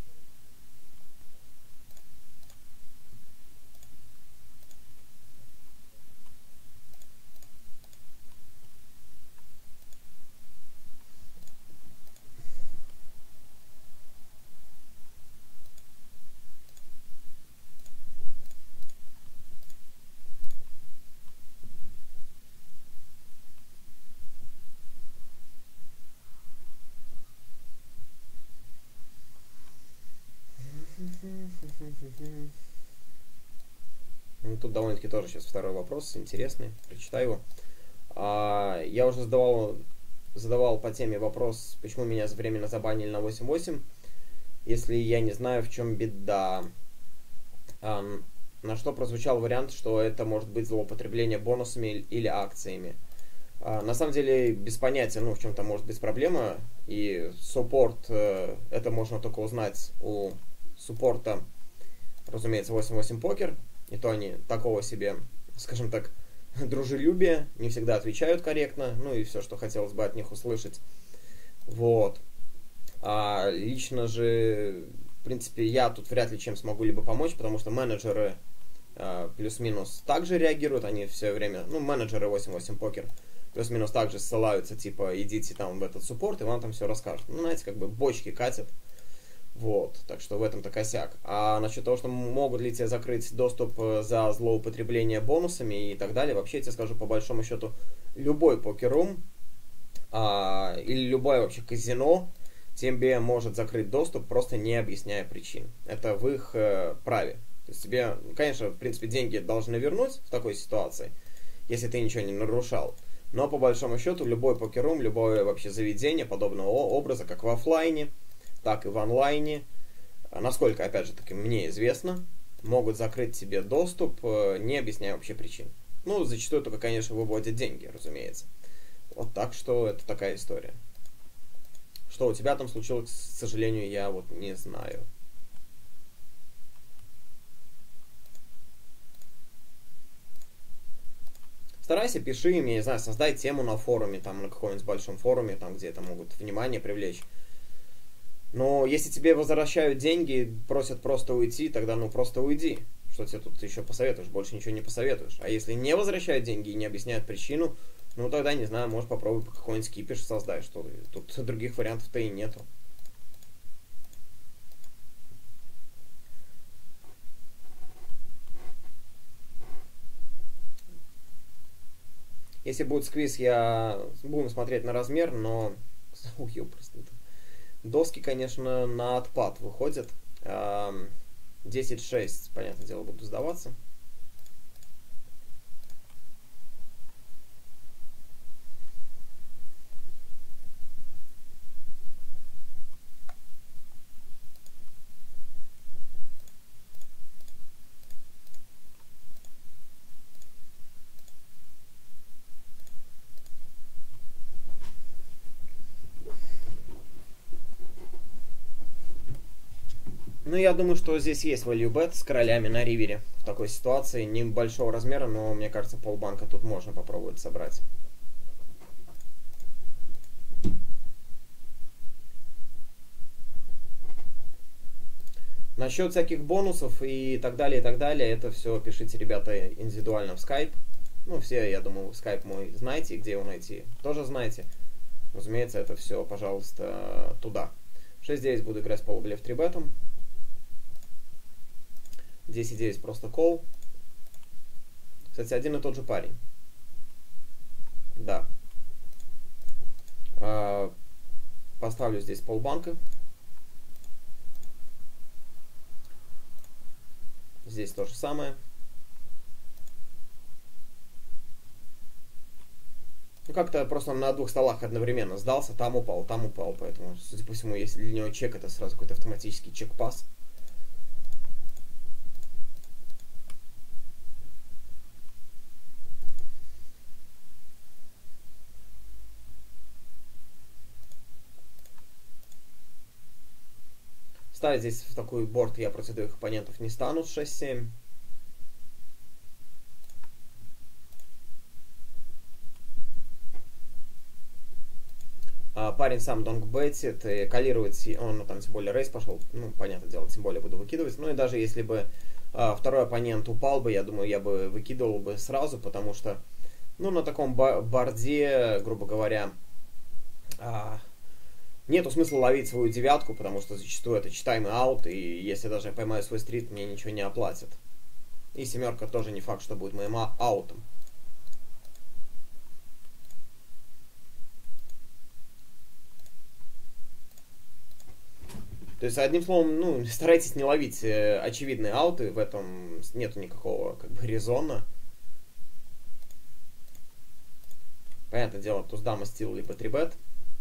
Speaker 1: Ну, тут довольно-таки тоже сейчас второй вопрос, интересный, прочитаю его. А, я уже задавал, задавал по теме вопрос, почему меня временно забанили на восемь восемь, если я не знаю, в чем беда. А, на что прозвучал вариант, что это может быть злоупотребление бонусами или акциями. А, на самом деле, без понятия, ну, в чем там может быть проблема, и суппорт, э, это можно только узнать у суппорта, разумеется, восемь восемь покер, и то они такого себе, скажем так, дружелюбие, не всегда отвечают корректно, ну и все, что хотелось бы от них услышать. Вот. А лично же, в принципе, я тут вряд ли чем смогу либо помочь, потому что менеджеры э, плюс-минус также реагируют, они все время, ну, менеджеры восемь восемь покер плюс-минус также ссылаются, типа, идите там в этот суппорт, и вам там все расскажут. Ну, знаете, как бы бочки катят. Вот, так что в этом-то косяк. А насчет того, что могут ли тебе закрыть доступ за злоупотребление бонусами и так далее, вообще я тебе скажу, по большому счету, любой покеррум а, или любое вообще казино тебе может закрыть доступ, просто не объясняя причин. Это в их э, праве. То есть тебе, конечно, в принципе, деньги должны вернуть в такой ситуации, если ты ничего не нарушал. Но по большому счету любой покеррум, любое вообще заведение подобного образа, как в офлайне, так и в онлайне, насколько, опять же таки, мне известно, могут закрыть тебе доступ, не объясняя вообще причин. Ну, зачастую только, конечно, выводят деньги, разумеется. Вот так что это такая история. Что у тебя там случилось, к сожалению, я вот не знаю. Старайся, пиши им, я не знаю, создай тему на форуме, там, на каком-нибудь большом форуме, там, где это могут внимание привлечь. Но если тебе возвращают деньги, просят просто уйти, тогда ну просто уйди. Что тебе тут еще посоветуешь? Больше ничего не посоветуешь. А если не возвращают деньги и не объясняют причину, ну тогда, не знаю, может попробуй какой-нибудь кипиш создать, что ли. Тут других вариантов-то и нету. Если будет сквиз, я буду смотреть на размер, но... Ой, просто это... Доски, конечно, на отпад выходят. десять шесть, понятное дело, буду сдаваться. Ну, я думаю, что здесь есть value bet с королями на ривере. В такой ситуации небольшого размера, но мне кажется, полбанка тут можно попробовать собрать. Насчет всяких бонусов и так далее, и так далее, это все пишите, ребята, индивидуально в Skype. Ну, все, я думаю, Skype мой знаете, где его найти, тоже знаете. Разумеется, это все, пожалуйста, туда. шесть девять буду играть с полублев три бетом. десять девять просто кол. Кстати, один и тот же парень. Да. А, поставлю здесь полбанка. Здесь то же самое. Ну, как-то просто на двух столах одновременно сдался. Там упал, там упал. Поэтому, судя по всему, если для него чек, это сразу какой-то автоматический чек-пас. Ставить здесь в такой борт я против двоих оппонентов не стану с шесть семь. А парень сам донгбетит и калирует, он там тем более рейс пошел, ну, понятное дело, тем более буду выкидывать. Ну и даже если бы а, второй оппонент упал бы, я думаю, я бы выкидывал бы сразу, потому что, ну, на таком борде, грубо говоря, а, нету смысла ловить свою девятку, потому что зачастую это читаемый аут, и если даже я поймаю свой стрит, мне ничего не оплатят. И семерка тоже не факт, что будет моим аутом. То есть, одним словом, ну, старайтесь не ловить э, очевидные ауты, в этом нету никакого, как бы, резона. Понятное дело, туз дама стил либо три бет.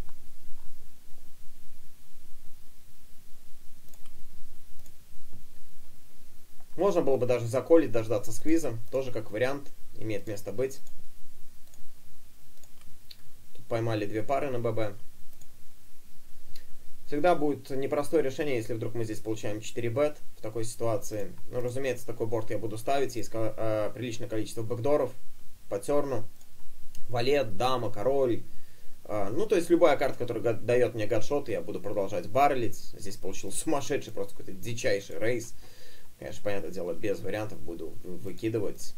Speaker 1: Можно было бы даже заколить, дождаться сквиза, тоже как вариант, имеет место быть. Тут поймали две пары на ББ. Всегда будет непростое решение, если вдруг мы здесь получаем четыре бет в такой ситуации. Ну, разумеется, такой борт я буду ставить, есть э, приличное количество бэкдоров, по терну. Валет, дама, король. А, ну, то есть любая карта, которая дает мне гадшот, я буду продолжать баррелить. Здесь получил сумасшедший, просто какой-то дичайший рейс. Конечно, понятное дело, без вариантов буду выкидывать.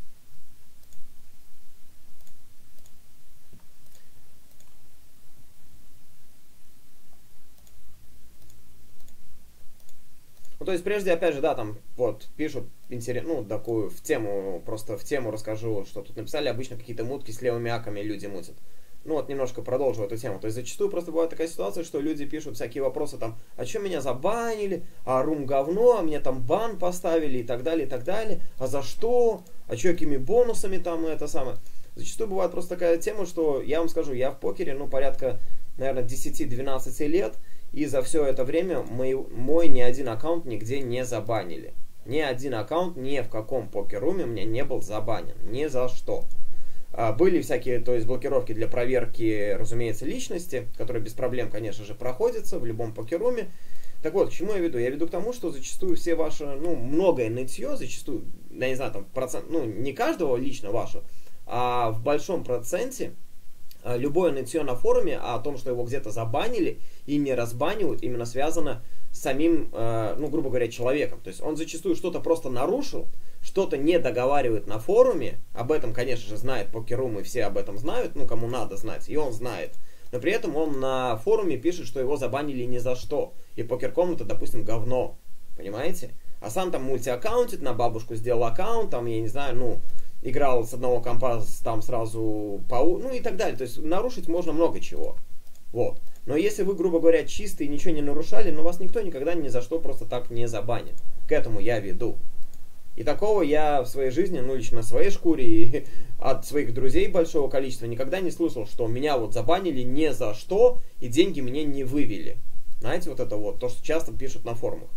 Speaker 1: Ну, то есть, прежде, опять же, да, там, вот, пишут, интерес, ну, такую, в тему, просто в тему расскажу, что тут написали, обычно какие-то мутки с левыми аками люди мутят. Ну, вот, немножко продолжу эту тему. То есть, зачастую просто бывает такая ситуация, что люди пишут всякие вопросы, там, а что меня забанили, а рум говно, а мне там бан поставили, и так далее, и так далее, а за что, а что, какими бонусами там, и это самое. Зачастую бывает просто такая тема, что, я вам скажу, я в покере, ну, порядка, наверное, десять-двенадцать лет, и за все это время мой, мой ни один аккаунт нигде не забанили. Ни один аккаунт ни в каком покер-руме у меня не был забанен. Ни за что. А, были всякие, то есть, блокировки для проверки, разумеется, личности, которые без проблем, конечно же, проходятся в любом покер-руме. Так вот, к чему я веду? Я веду к тому, что зачастую все ваши, ну, многое нытье, зачастую, я не знаю, там, процент, ну, не каждого лично вашего, а в большом проценте любое нытье на форуме о том, что его где-то забанили и не разбанивают, именно связано с самим, э, ну, грубо говоря, человеком. То есть он зачастую что-то просто нарушил, что-то не договаривает на форуме, об этом, конечно же, знает покер-рум, и все об этом знают, ну, кому надо знать, и он знает. Но при этом он на форуме пишет, что его забанили ни за что, и покер-комната, допустим, говно, понимаете? А сам там мультиаккаунтит, на бабушку сделал аккаунт, там, я не знаю, ну, играл с одного компа там сразу по... Ну и так далее. То есть нарушить можно много чего. Вот. Но если вы, грубо говоря, чистые, ничего не нарушали, но вас никто никогда ни за что просто так не забанит. К этому я веду. И такого я в своей жизни, ну лично на своей шкуре и от своих друзей большого количества никогда не слышал, что меня вот забанили ни за что и деньги мне не вывели. Знаете, вот это вот, то, что часто пишут на форумах.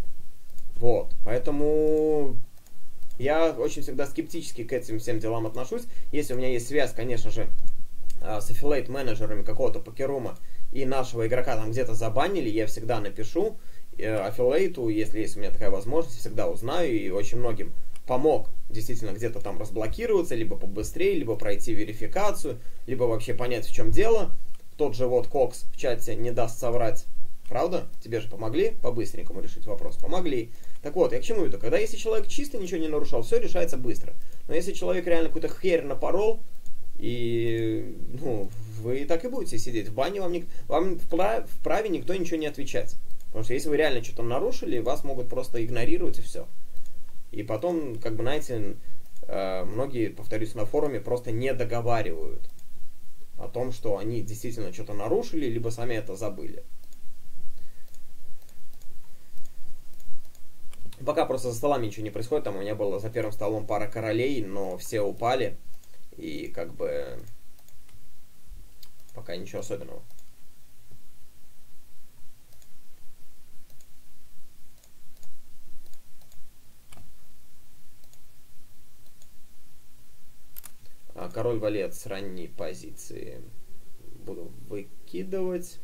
Speaker 1: Вот. Поэтому... Я очень всегда скептически к этим всем делам отношусь. Если у меня есть связь, конечно же, с аффилейт-менеджерами какого-то покерума и нашего игрока там где-то забанили, я всегда напишу аффилейту, если есть у меня такая возможность, всегда узнаю, и очень многим помог действительно где-то там разблокироваться, либо побыстрее, либо пройти верификацию, либо вообще понять, в чем дело. Тот же вот Кокс в чате не даст соврать. Правда? Тебе же помогли по-быстренькому решить вопрос? Помогли. Так вот, я к чему веду? Когда если человек чисто ничего не нарушал, все решается быстро. Но если человек реально какую-то херь напорол, и, ну, вы так и будете сидеть в бане, вам, не, вам вправе, вправе никто ничего не отвечать. Потому что если вы реально что-то нарушили, вас могут просто игнорировать и все. И потом, как бы, знаете, многие, повторюсь, на форуме просто не договаривают о том, что они действительно что-то нарушили, либо сами это забыли. Пока просто за столами ничего не происходит, там у меня было за первым столом пара королей, но все упали, и как бы пока ничего особенного. А король валет с ранней позиции буду выкидывать.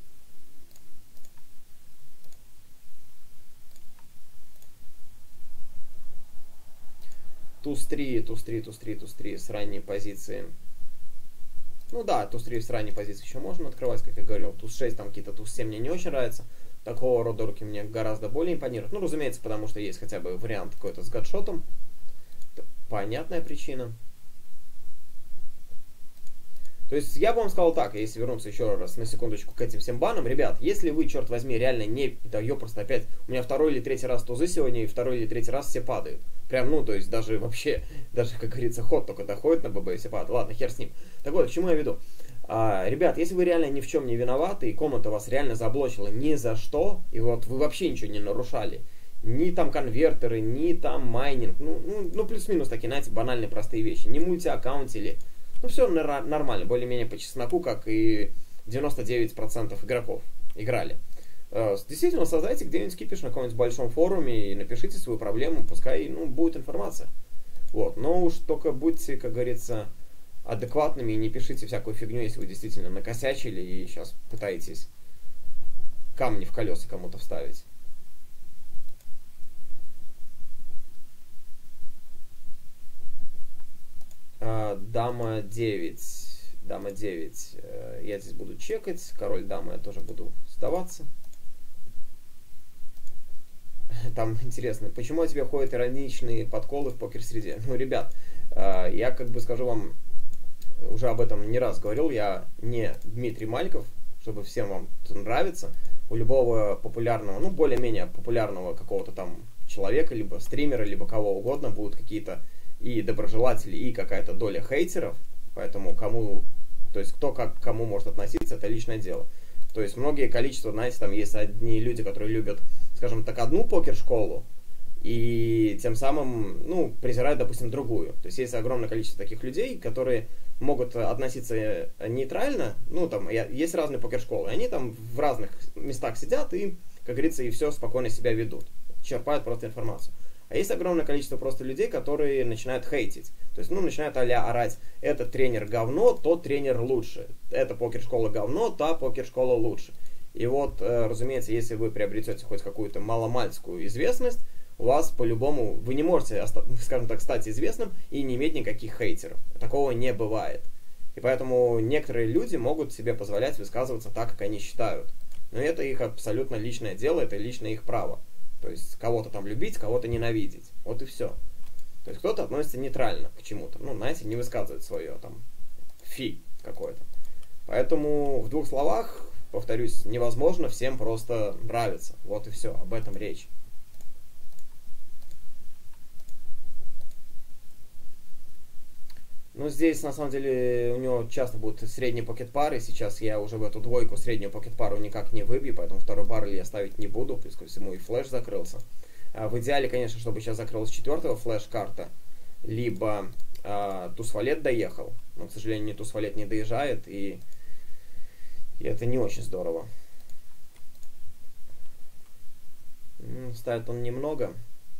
Speaker 1: туз три, туз три, туз три, туз три с ранней позиции. Ну да, туз три с ранней позиции еще можно открывать, как я говорил. туз шесть, там какие-то туз семь мне не очень нравится. Такого рода руки мне гораздо более импонируют. Ну, разумеется, потому что есть хотя бы вариант какой-то с гадшотом. Это понятная причина. То есть я бы вам сказал так, если вернуться еще раз на секундочку к этим всем банам. Ребят, если вы, черт возьми, реально не... Да ёпросто опять, у меня второй или третий раз тузы сегодня, и второй или третий раз все падают. Прям, ну, то есть даже вообще, даже, как говорится, ход только доходит на ББ и все падают. Ладно, хер с ним. Так вот, к чему я веду? А, ребят, если вы реально ни в чем не виноваты, и комната вас реально заблочила ни за что, и вот вы вообще ничего не нарушали, ни там конвертеры, ни там майнинг, ну, ну, ну плюс-минус такие, знаете, банальные простые вещи, ни мультиаккаунтили, ну, все нормально, более-менее по чесноку, как и девяносто девять процентов игроков играли. Действительно, создайте где-нибудь кипиш на каком-нибудь большом форуме и напишите свою проблему, пускай, ну, будет информация. Вот, но уж только будьте, как говорится, адекватными и не пишите всякую фигню, если вы действительно накосячили и сейчас пытаетесь камни в колеса кому-то вставить. дама девять. Дама девять. Я здесь буду чекать. Король, дама я тоже буду сдаваться. Там интересно, почему от тебя ходят ироничные подколы в покер-среде? Ну, ребят, я как бы скажу вам, уже об этом не раз говорил, я не Дмитрий Маликов, чтобы всем вам нравится. У любого популярного, ну, более-менее популярного какого-то там человека, либо стримера, либо кого угодно, будут какие-то и доброжелатели, и какая-то доля хейтеров. Поэтому кому, то есть кто как к кому может относиться, это личное дело. То есть многие количество, знаете, там есть одни люди, которые любят, скажем так, одну покер-школу, и тем самым, ну, презирают, допустим, другую. То есть есть огромное количество таких людей, которые могут относиться нейтрально, ну, там, есть разные покер-школы, они там в разных местах сидят и, как говорится, и все спокойно себя ведут, черпают просто информацию. А есть огромное количество просто людей, которые начинают хейтить. То есть, ну, начинают а-ля орать, этот тренер говно, тот тренер лучше. Эта покер-школа говно, та покер-школа лучше. И вот, разумеется, если вы приобретете хоть какую-то маломальскую известность, у вас по-любому, вы не можете, скажем так, стать известным и не иметь никаких хейтеров. Такого не бывает. И поэтому некоторые люди могут себе позволять высказываться так, как они считают. Но это их абсолютно личное дело, это личное их право. То есть кого-то там любить, кого-то ненавидеть. Вот и все. То есть кто-то относится нейтрально к чему-то. Ну, знаете, не высказывает свое там фи какое-то. Поэтому в двух словах, повторюсь, невозможно всем просто нравиться. Вот и все. Об этом речь. Ну, здесь, на самом деле, у него часто будут средние покет-пары. Сейчас я уже в эту двойку среднюю покет-пару никак не выбью, поэтому второй баррель я ставить не буду. Плюс ко всему и флеш закрылся. А в идеале, конечно, чтобы сейчас закрылась четвертого флеш-карта, либо а, туз-валет доехал. Но, к сожалению, ни туз-валет не доезжает, и, и это не очень здорово. Ставит он немного.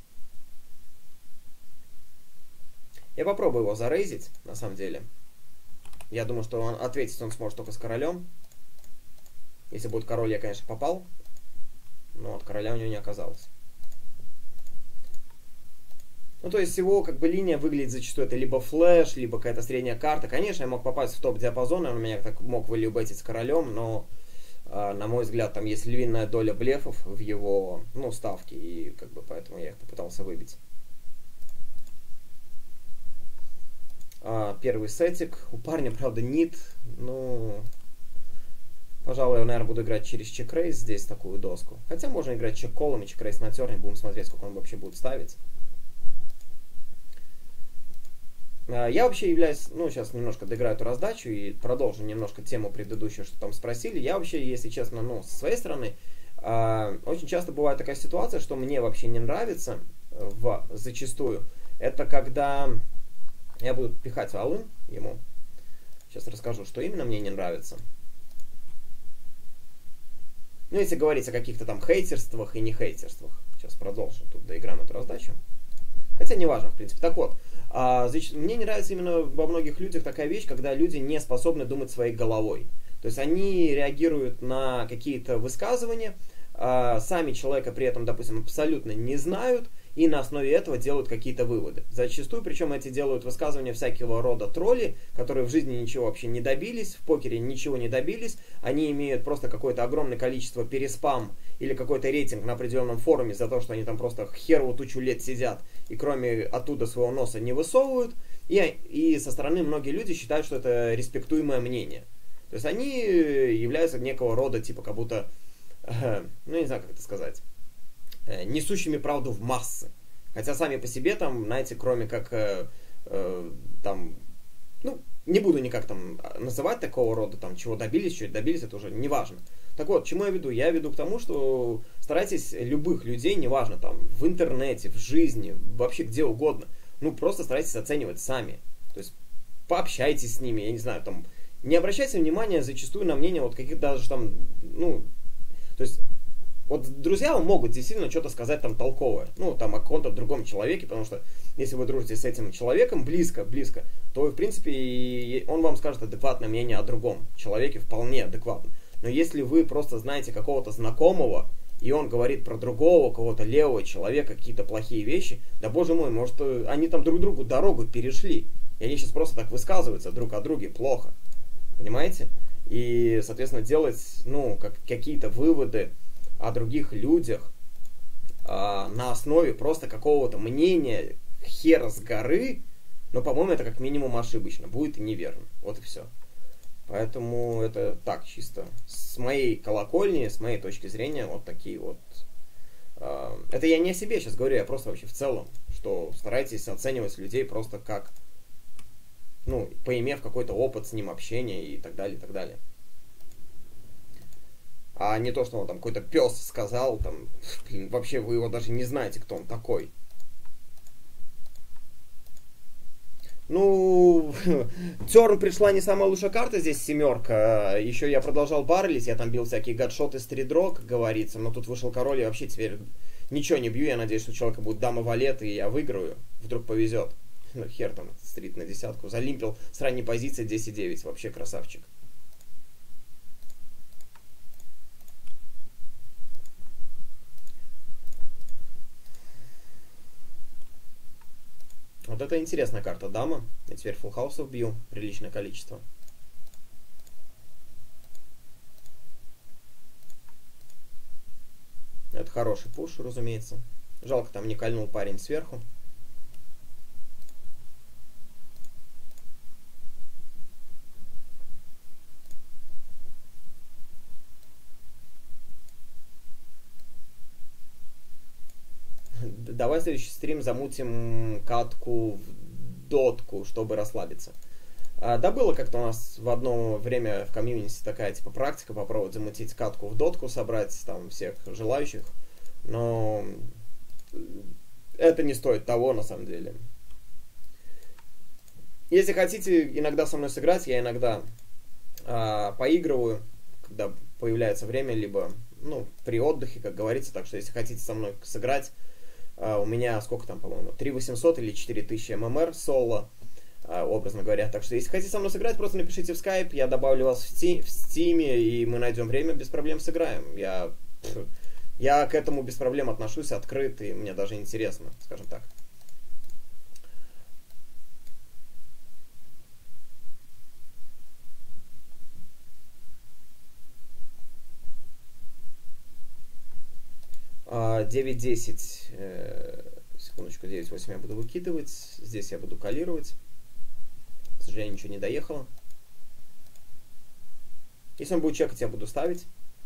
Speaker 1: Я попробую его зарейзить, на самом деле. Я думаю, что он ответить он сможет только с королем. Если будет король, я, конечно, попал. Но от короля у него не оказалось. Ну, то есть его, как бы, линия выглядит зачастую это либо флеш, либо какая-то средняя карта. Конечно, я мог попасть в топ-диапазон, он меня так мог вылюбетить с королем, но, э, на мой взгляд, там есть львиная доля блефов в его, ну, ставке, и, как бы, поэтому я их попытался выбить. Первый сетик. У парня, правда, нит. Ну, пожалуй, я, наверное, буду играть через чек-рейс здесь такую доску. Хотя можно играть чек-колом и чек-рейс на терне. Будем смотреть, сколько он вообще будет ставить. Я вообще являюсь... Ну, сейчас немножко доиграю эту раздачу и продолжу немножко тему предыдущую, что там спросили. Я вообще, если честно, ну, со своей стороны, очень часто бывает такая ситуация, что мне вообще не нравится в, зачастую. Это когда... Я буду пихать all-in ему. Сейчас расскажу, что именно мне не нравится. Ну, если говорить о каких-то там хейтерствах и не хейтерствах. Сейчас продолжим. Тут доиграем эту раздачу. Хотя не важно, в принципе. Так вот, а, значит, мне не нравится именно во многих людях такая вещь, когда люди не способны думать своей головой. То есть они реагируют на какие-то высказывания, а, сами человека при этом, допустим, абсолютно не знают, и на основе этого делают какие-то выводы. Зачастую, причем эти делают высказывания всякого рода тролли, которые в жизни ничего вообще не добились, в покере ничего не добились, они имеют просто какое-то огромное количество переспам или какой-то рейтинг на определенном форуме за то, что они там просто херову тучу лет сидят и кроме оттуда своего носа не высовывают, и, и со стороны многие люди считают, что это респектуемое мнение. То есть они являются некого рода, типа, как будто, э, ну, не знаю, как это сказать, несущими правду в массы. Хотя сами по себе там, знаете, кроме как э, э, там, ну, не буду никак там называть такого рода, там, чего добились, чего добились, это уже не важно. Так вот, к чему я веду? Я веду к тому, что старайтесь любых людей, неважно, там, в интернете, в жизни, вообще где угодно, ну, просто старайтесь оценивать сами. То есть, пообщайтесь с ними, я не знаю, там, не обращайте внимания зачастую на мнение вот каких-то даже там, ну, то есть, вот друзья вам могут действительно что-то сказать там толковое, ну, там, о каком-то другом человеке, потому что если вы дружите с этим человеком близко, близко, то, в принципе, он вам скажет адекватное мнение о другом человеке, вполне адекватно. Но если вы просто знаете какого-то знакомого, и он говорит про другого, кого-то левого человека, какие-то плохие вещи, да, боже мой, может, они там друг другу дорогу перешли, И они сейчас просто так высказываются друг о друге плохо. Понимаете? И, соответственно, делать, ну, как, какие-то выводы о других людях а, на основе просто какого-то мнения хера с горы, но, по-моему, это как минимум ошибочно. Будет и неверно. Вот и все. Поэтому это так, чисто с моей колокольни, с моей точки зрения, вот такие вот. Э, это я не о себе сейчас говорю, я просто вообще в целом, что старайтесь оценивать людей просто как, ну, поимев какой-то опыт с ним общения и так далее, и так далее. А не то, что он там какой-то пес сказал, там, блин, вообще вы его даже не знаете, кто он такой. Ну, Терн пришла не самая лучшая карта, здесь семерка. Еще я продолжал баррелить, я там бил всякие гадшоты с три дро, как говорится, но тут вышел король, и вообще теперь ничего не бью, я надеюсь, что у человека будет дама валет, и я выиграю, вдруг повезет. Ну, хер там, стрит на десятку, залимпил с ранней позиции десять девять, вообще красавчик. Вот это интересная карта, дама. Я теперь фулл-хаусов бью, приличное количество. Это хороший пуш, разумеется. Жалко, там не кольнул парень сверху. Давай следующий стрим замутим катку в дотку, чтобы расслабиться. А, да, было как-то у нас в одно время в комьюнити такая типа практика попробовать замутить катку в дотку, собрать там всех желающих. Но это не стоит того, на самом деле. Если хотите иногда со мной сыграть, я иногда а, поигрываю, когда появляется время, либо ну, при отдыхе, как говорится. Так что если хотите со мной сыграть, Uh, у меня, сколько там, по-моему, три восемьсот или четыре тысячи ММР соло, uh, образно говоря. Так что, если хотите со мной сыграть, просто напишите в скайп, я добавлю вас в, Steam, в Стиме, и мы найдем время, без проблем сыграем. Я, пф, я к этому без проблем отношусь, открыт, и мне даже интересно, скажем так. девять десять, э, секундочку, девять восемь я буду выкидывать, здесь я буду калировать, к сожалению, ничего не доехало. Если он будет чекать, я буду ставить.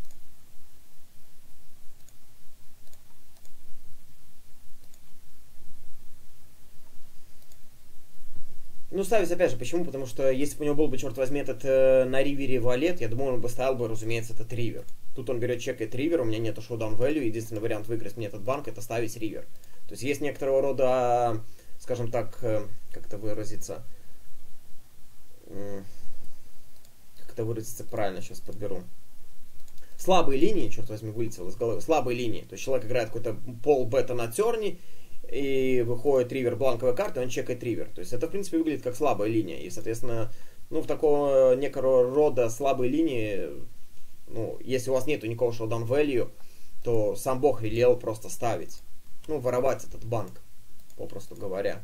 Speaker 1: Ну, ставить, опять же, почему? Потому что если бы у него был бы, черт возьми, этот э, на ривере валет, я думаю, он бы ставил бы, разумеется, этот ривер. Тут он берет, чекает ривер, у меня нету шоудаун value, единственный вариант выиграть мне этот банк — это ставить ривер. То есть есть некоторого рода, скажем так, э, как это выразиться, э, как это выразиться правильно, сейчас подберу. Слабые линии, черт возьми, вылетело из головы, слабые линии. То есть человек играет какой-то пол бета на терне, и выходит ривер бланковая карта, и он чекает ривер. То есть это, в принципе, выглядит как слабая линия. И, соответственно, ну, в такого некого рода слабой линии, ну, если у вас нету никакого шоудаун value, то сам бог велел просто ставить. Ну, воровать этот банк, попросту говоря.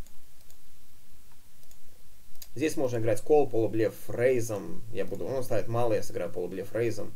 Speaker 1: Здесь можно играть кол, полублеф рейзом. Я буду, он ставит мало, я сыграю полублеф рейзом.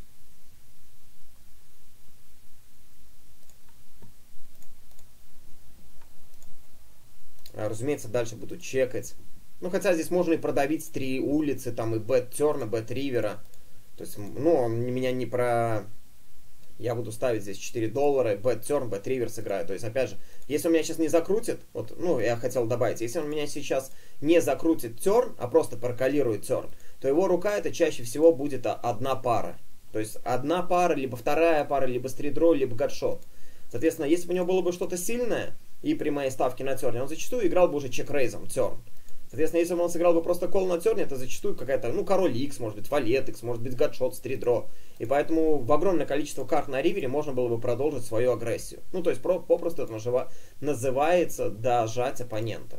Speaker 1: Разумеется, дальше буду чекать. Ну, хотя здесь можно и продавить три улицы, там и бэт терна, бэт ривера. То есть, ну, он меня не про... Я буду ставить здесь четыре доллара, бэт терн, бэт ривер сыграю. То есть, опять же, если он меня сейчас не закрутит, вот, ну, я хотел добавить, если он меня сейчас не закрутит терн, а просто проколирует терн, то его рука это чаще всего будет одна пара. То есть, одна пара, либо вторая пара, либо стридро, либо гадшот. Соответственно, если бы у него было бы что-то сильное, и при моей ставке на терне, он зачастую играл бы уже чек-рейзом, терн. Соответственно, если бы он сыграл бы просто кол на терне, это зачастую какая-то, ну, король X, может быть, валет X, может быть, гадшот, стридро. И поэтому в огромное количество карт на ривере можно было бы продолжить свою агрессию. Ну, то есть, про, попросту это нажива, называется дожать оппонента.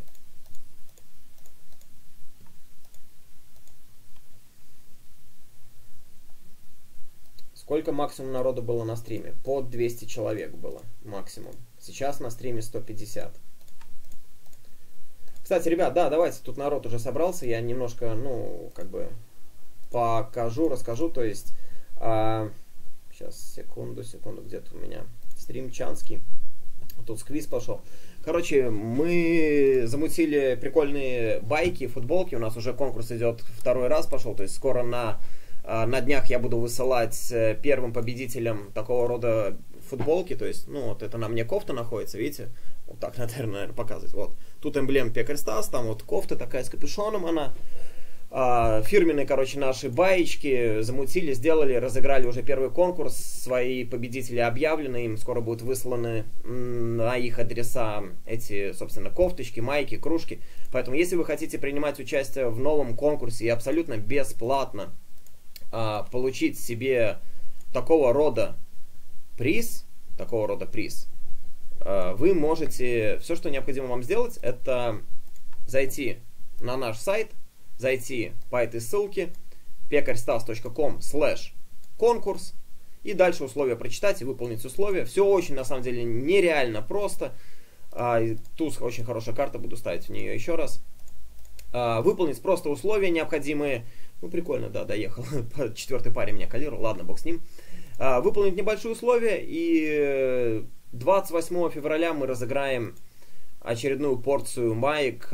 Speaker 1: Сколько максимум народу было на стриме? Под двести человек было максимум. Сейчас на стриме сто пятьдесят. Кстати, ребят, да, давайте, тут народ уже собрался, я немножко, ну, как бы покажу, расскажу, то есть, а, сейчас, секунду, секунду, где-то у меня стрим чанский, тут сквиз пошел. Короче, мы замутили прикольные байки, футболки, у нас уже конкурс идет второй раз пошел, то есть скоро на, на днях я буду высылать первым победителям такого рода футболки, то есть, ну, вот это на мне кофта находится, видите, вот так, наверное, показывать, вот. Тут эмблем Пекарь Стас, там вот кофта такая с капюшоном она. А, фирменные, короче, наши баечки замутили, сделали, разыграли уже первый конкурс. Свои победители объявлены, им скоро будут высланы на их адреса эти, собственно, кофточки, майки, кружки. Поэтому, если вы хотите принимать участие в новом конкурсе и абсолютно бесплатно а, получить себе такого рода приз, такого рода приз, вы можете, все, что необходимо вам сделать, это зайти на наш сайт, зайти по этой ссылке пекарьстас точка ком слэш конкурс и дальше условия прочитать и выполнить условия. Все очень, на самом деле, нереально просто. Туз очень хорошая карта, буду ставить в нее еще раз. Выполнить просто условия необходимые. Ну, прикольно, да, доехал. По четвертой паре меня калировал, ладно, бог с ним. Выполнить небольшие условия, и двадцать восьмого февраля мы разыграем очередную порцию маек,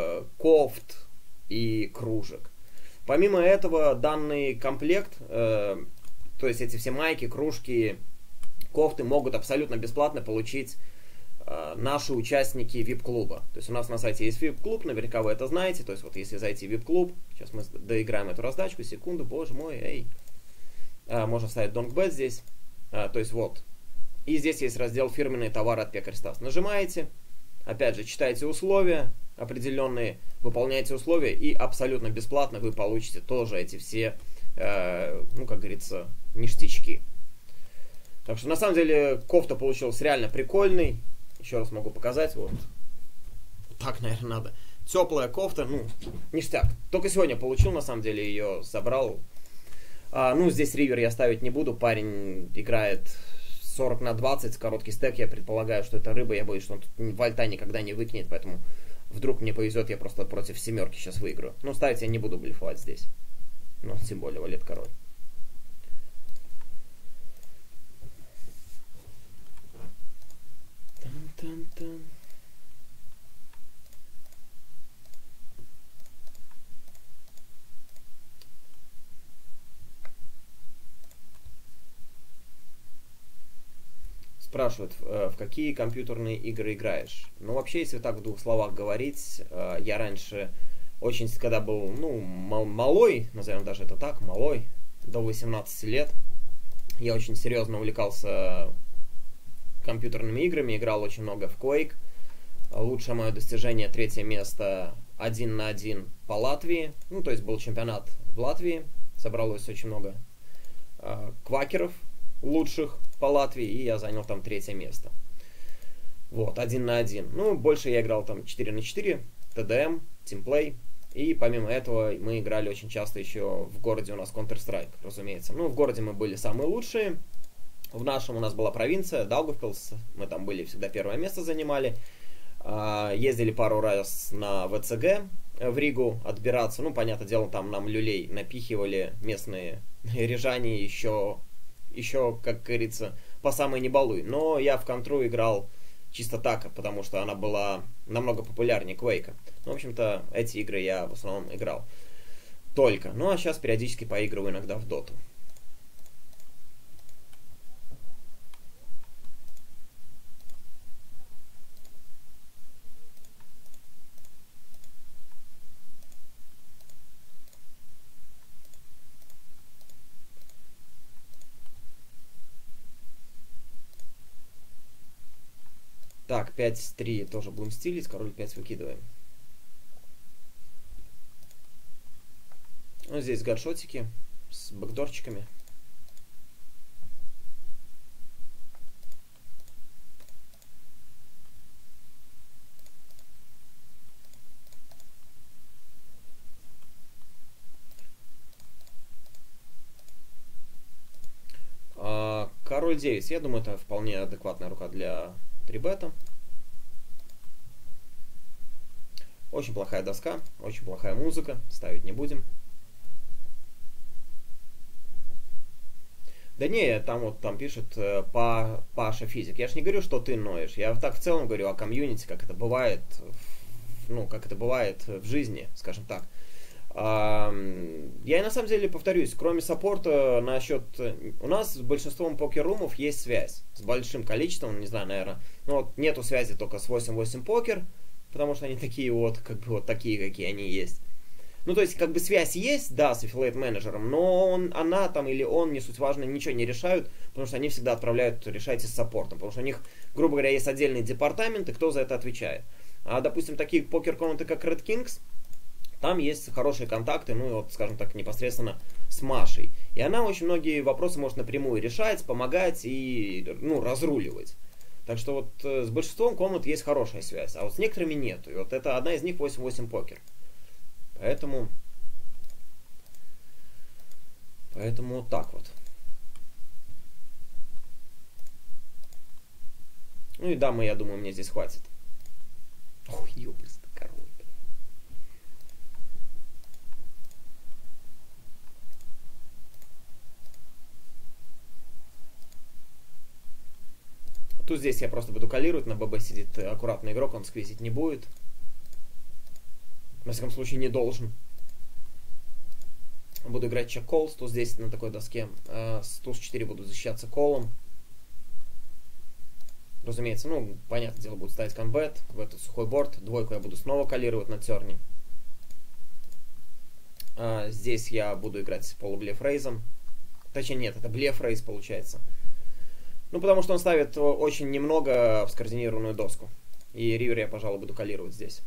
Speaker 1: кофт и кружек. Помимо этого, данный комплект, э, то есть эти все майки, кружки, кофты могут абсолютно бесплатно получить э, наши участники ви ай пи-клуба. То есть у нас на сайте есть ви ай пи-клуб, наверняка вы это знаете. То есть вот если зайти в ви ай пи-клуб, сейчас мы доиграем эту раздачку, секунду, боже мой, эй. А, можно вставить донгбет здесь. А, то есть вот. И здесь есть раздел «Фирменные товары от Пекарь Стас». Нажимаете, опять же, читаете условия определенные, выполняете условия, и абсолютно бесплатно вы получите тоже эти все, э, ну, как говорится, ништячки. Так что, на самом деле, кофта получилась реально прикольной. Еще раз могу показать, вот. Так, наверное, надо. Теплая кофта, ну, ништяк. Только сегодня получил, на самом деле, ее собрал. А, ну, здесь ривер я ставить не буду, парень играет сорок на двадцать, короткий стек, я предполагаю, что это рыба, я боюсь, что он тут вальта никогда не выкинет, поэтому вдруг мне повезет, я просто против семерки сейчас выиграю. Но ставить я не буду блефовать здесь. Ну, тем более валет король. Тан-тан-тан. Спрашивают, в какие компьютерные игры играешь. Ну, вообще, если так в двух словах говорить, я раньше очень, когда был, ну, малой, назовем даже это так, малой, до восемнадцати лет, я очень серьезно увлекался компьютерными играми, играл очень много в Quake. Лучшее мое достижение — третье место один на один по Латвии. Ну, то есть был чемпионат в Латвии, собралось очень много квакеров лучших по Латвии, и я занял там третье место. Вот, один на один. Ну, больше я играл там четыре на четыре, тэ дэ эм, тимплей. И помимо этого мы играли очень часто еще в городе у нас Counter-Strike, разумеется. Ну, в городе мы были самые лучшие. В нашем у нас была провинция, Даугавпилс. Мы там были, всегда первое место занимали. Ездили пару раз на вэ цэ гэ в Ригу отбираться. Ну, понятное дело, там нам люлей напихивали местные рижане еще... еще, как говорится, по самой не балуй. Но я в контру играл чисто так, потому что она была намного популярнее Quake. Ну, в общем-то, эти игры я в основном играл только. Ну, а сейчас периодически поигрываю иногда в доту. Так, пять три тоже будем стилить, король пять выкидываем. Ну, здесь гадшотики с бэкдорчиками. А, король девять, я думаю, это вполне адекватная рука для три бета. Очень плохая доска, очень плохая музыка, ставить не будем. Да не, там вот там пишет э, па, Паша Физик. Я ж не говорю, что ты ноешь. Я так в целом говорю о комьюнити, как это бывает, ну, как это бывает в жизни, скажем так. А, я на самом деле повторюсь, кроме саппорта насчет... У нас с большинством покер-румов есть связь. С большим количеством, не знаю, наверное. Ну вот нету связи только с восемь восемь покер, потому что они такие вот, как бы вот такие, какие они есть. Ну, то есть, как бы связь есть, да, с affiliate менеджером, но он, она там или он, не суть важно, ничего не решают, потому что они всегда отправляют, решайте с саппортом, потому что у них, грубо говоря, есть отдельный департамент, и кто за это отвечает. А, допустим, такие покер-комнаты, как Red Kings, там есть хорошие контакты, ну, вот, скажем так, непосредственно с Машей. И она очень многие вопросы может напрямую решать, помогать и, ну, разруливать. Так что вот с большинством комнат есть хорошая связь, а вот с некоторыми нету. И вот это одна из них восемь восемь покер. Поэтому, поэтому вот так вот. Ну и дамы, я думаю, мне здесь хватит. Ой, ёбрст, король. Тут здесь я просто буду калировать, на ББ сидит аккуратный игрок, он сквизить не будет. Во всяком случае, не должен. Буду играть чек-колл, туз десять на такой доске. С туз четыре буду защищаться колом. Разумеется, ну, понятное дело, буду ставить конбет в этот сухой борт. Двойку я буду снова калировать на терне. Здесь я буду играть с полублеф рейзом. Точнее, нет, это блеф рейз получается. Ну, потому что он ставит очень немного в скоординированную доску. И ривер я, пожалуй, буду калировать здесь.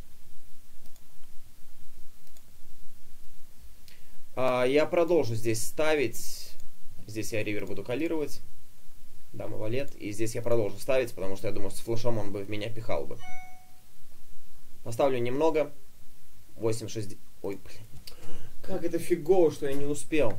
Speaker 1: Я продолжу здесь ставить. Здесь я ривер буду калировать. Дама валет. И здесь я продолжу ставить, потому что я думаю, с флешом он бы в меня пихал бы. Поставлю немного. восемь шесть... Ой, блин. Как это фигово, что я не успел.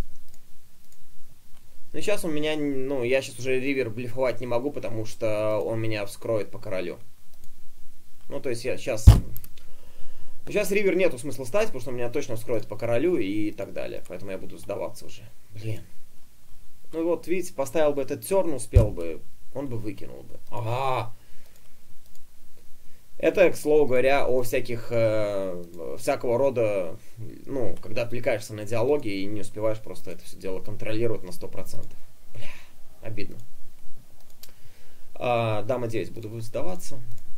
Speaker 1: Ну, сейчас он меня... Ну, я сейчас уже ривер блефовать не могу, потому что он меня вскроет по королю. Ну, то есть я сейчас... Сейчас ривер нету смысла ставить, потому что он меня точно вскроет по королю и так далее. Поэтому я буду сдаваться уже. Блин. Ну вот, видите, поставил бы этот терн, успел бы, он бы выкинул бы. Ага. Это, к слову говоря, о всяких, э, всякого рода, ну, когда отвлекаешься на диалоги и не успеваешь просто это все дело контролировать на сто процентов. Бля, обидно. А, дама девять, буду сдаваться.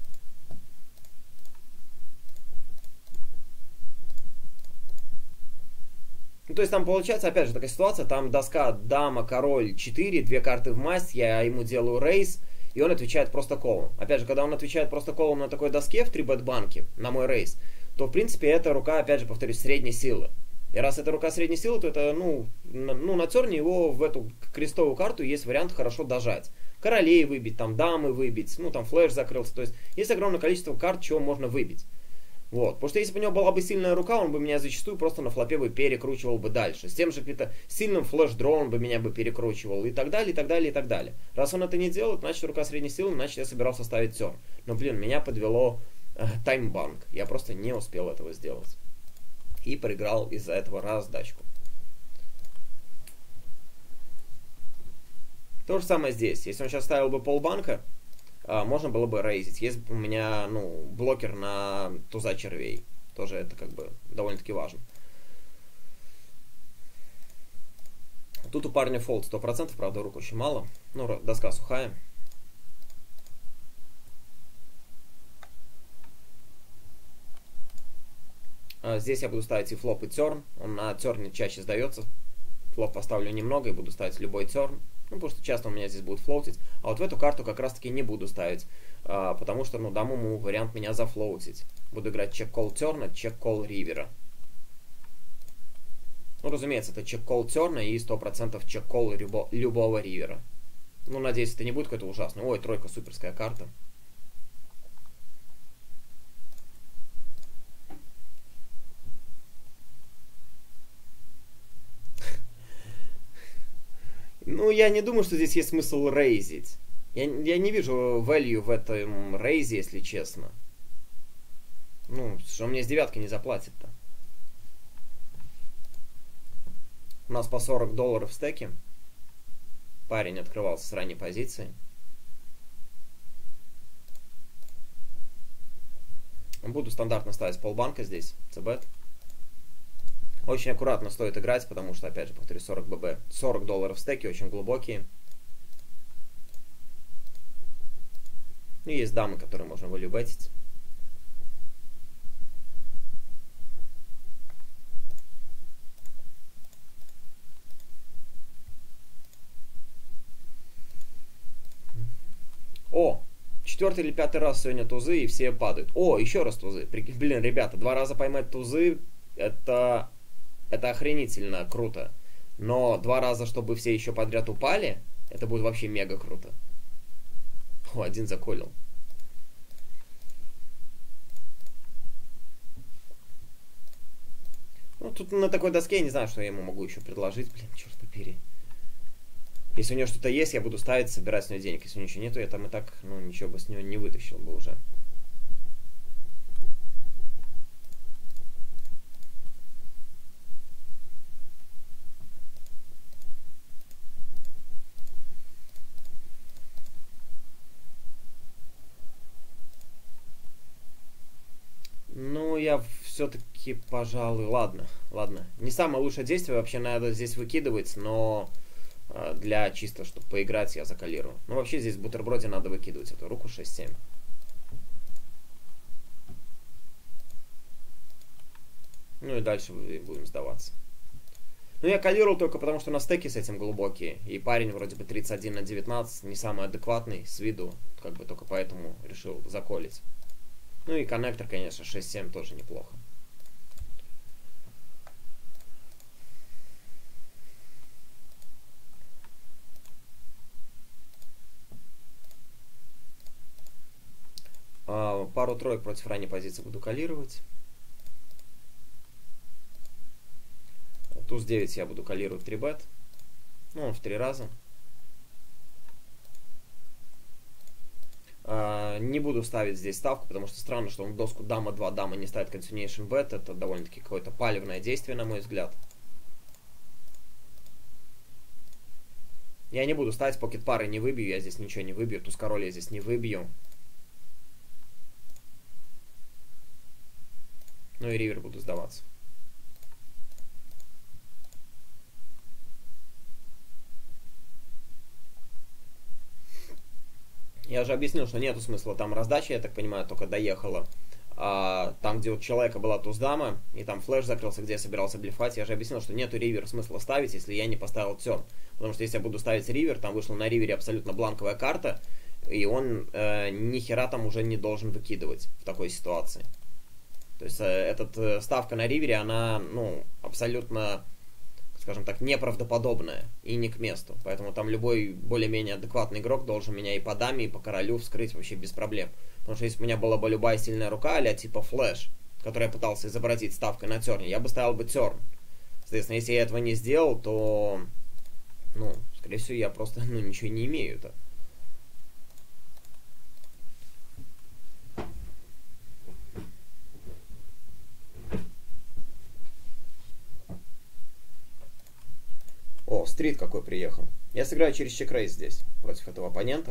Speaker 1: Ну, то есть там получается, опять же, такая ситуация, там доска дама, король, четыре, две карты в масть, я ему делаю рейс, и он отвечает просто колом. Опять же, когда он отвечает просто колом на такой доске в три-бет банке, на мой рейс, то, в принципе, это рука, опять же, повторюсь, средней силы. И раз это рука средней силы, то это, ну, на, ну, на терне его в эту крестовую карту есть вариант хорошо дожать. Королей выбить, там, дамы выбить, ну, там, флеш закрылся, то есть есть огромное количество карт, чего можно выбить. Вот. Потому что если бы у него была бы сильная рука, он бы меня зачастую просто на флопе бы перекручивал бы дальше. С тем же каким-то сильным флеш-дро он бы меня бы перекручивал и так далее, и так далее, и так далее. Раз он это не делает, значит рука средней силы, значит я собирался ставить терн. Но, блин, меня подвело э, таймбанк. Я просто не успел этого сделать. И проиграл из-за этого раздачку. То же самое здесь. Если он сейчас ставил бы полбанка, можно было бы рейзить. Есть у меня, ну, блокер на туза червей. Тоже это как бы довольно-таки важно. Тут у парня фолд сто процентов, правда, рук очень мало. Ну, доска сухая. Здесь я буду ставить и флоп, и терн. Он на терне чаще сдается. Флоп поставлю немного и буду ставить любой терн. Ну, потому что часто у меня здесь будет флоутить. А вот в эту карту как раз-таки не буду ставить. А, потому что, ну, дам ему вариант меня зафлоутить. Буду играть чек-колл терна, чек-колл ривера. Ну, разумеется, это чек-колл терна и сто процентов чек-колл любо, любого ривера. Ну, надеюсь, это не будет какой-то ужасный. Ой, тройка, суперская карта. Ну, я не думаю, что здесь есть смысл рейзить. Я, я не вижу value в этом рейзе, если честно. Ну, что мне с девятки не заплатит-то? У нас по сорок долларов в стеке. Парень открывался с ранней позиции. Буду стандартно ставить полбанка здесь, цбет. Очень аккуратно стоит играть, потому что, опять же, повторю, сорок ББ. сорок долларов в стеке, очень глубокие. Ну, есть дамы, которые можно валюбетить. О! Четвертый или пятый раз сегодня тузы, и все падают. О, еще раз тузы. Блин, ребята, два раза поймать тузы, это, это охренительно круто. Но два раза, чтобы все еще подряд упали, это будет вообще мега круто. О, один заколил. Ну, тут на такой доске я не знаю, что я ему могу еще предложить. Блин, черт побери. Если у него что-то есть, я буду ставить, собирать с него денег. Если у него ничего нету, я там и так, ну, ничего бы с него не вытащил бы уже. Ну, я все-таки, пожалуй, ладно, ладно. Не самое лучшее действие, вообще надо здесь выкидывать, но для чисто, чтобы поиграть, я закалирую. Ну, вообще здесь в бутерброде надо выкидывать эту руку шесть семь. Ну и дальше будем сдаваться. Ну, я калировал только потому, что на стеке с этим глубокие. И парень вроде бы тридцать один на девятнадцать, не самый адекватный с виду. Как бы только поэтому решил заколить. Ну и коннектор, конечно, шесть семь тоже неплохо. Пару троек против ранней позиции буду калировать. Туз девять я буду калировать три бет. Ну, в три раза. А, не буду ставить здесь ставку, потому что странно, что он в доску дама два, дама не ставит continuation bet. Это довольно-таки какое-то палевное действие, на мой взгляд. Я не буду ставить, покет пары не выбью, я здесь ничего не выбью. Туз король я здесь не выбью. Ну и ривер буду сдаваться. Я же объяснил, что нету смысла там раздачи, я так понимаю, только доехала. А, там, где у человека была туз-дама, и там флеш закрылся, где я собирался блефать, я же объяснил, что нету ривер смысла ставить, если я не поставил терн. Потому что если я буду ставить ривер, там вышла на ривере абсолютно бланковая карта, и он э, ни хера там уже не должен выкидывать в такой ситуации. То есть э, этот, э, ставка на ривере, она, ну, абсолютно, скажем так, неправдоподобная и не к месту. Поэтому там любой более-менее адекватный игрок должен меня и по даме, и по королю вскрыть вообще без проблем. Потому что если бы у меня была бы любая сильная рука, а-ля типа флеш, который я пытался изобразить ставкой на терне, я бы ставил бы терн. Соответственно, если я этого не сделал, то, ну, скорее всего, я просто, ну, ничего не имею-то. О, стрит какой приехал. Я сыграю через чекрейс здесь, против этого оппонента.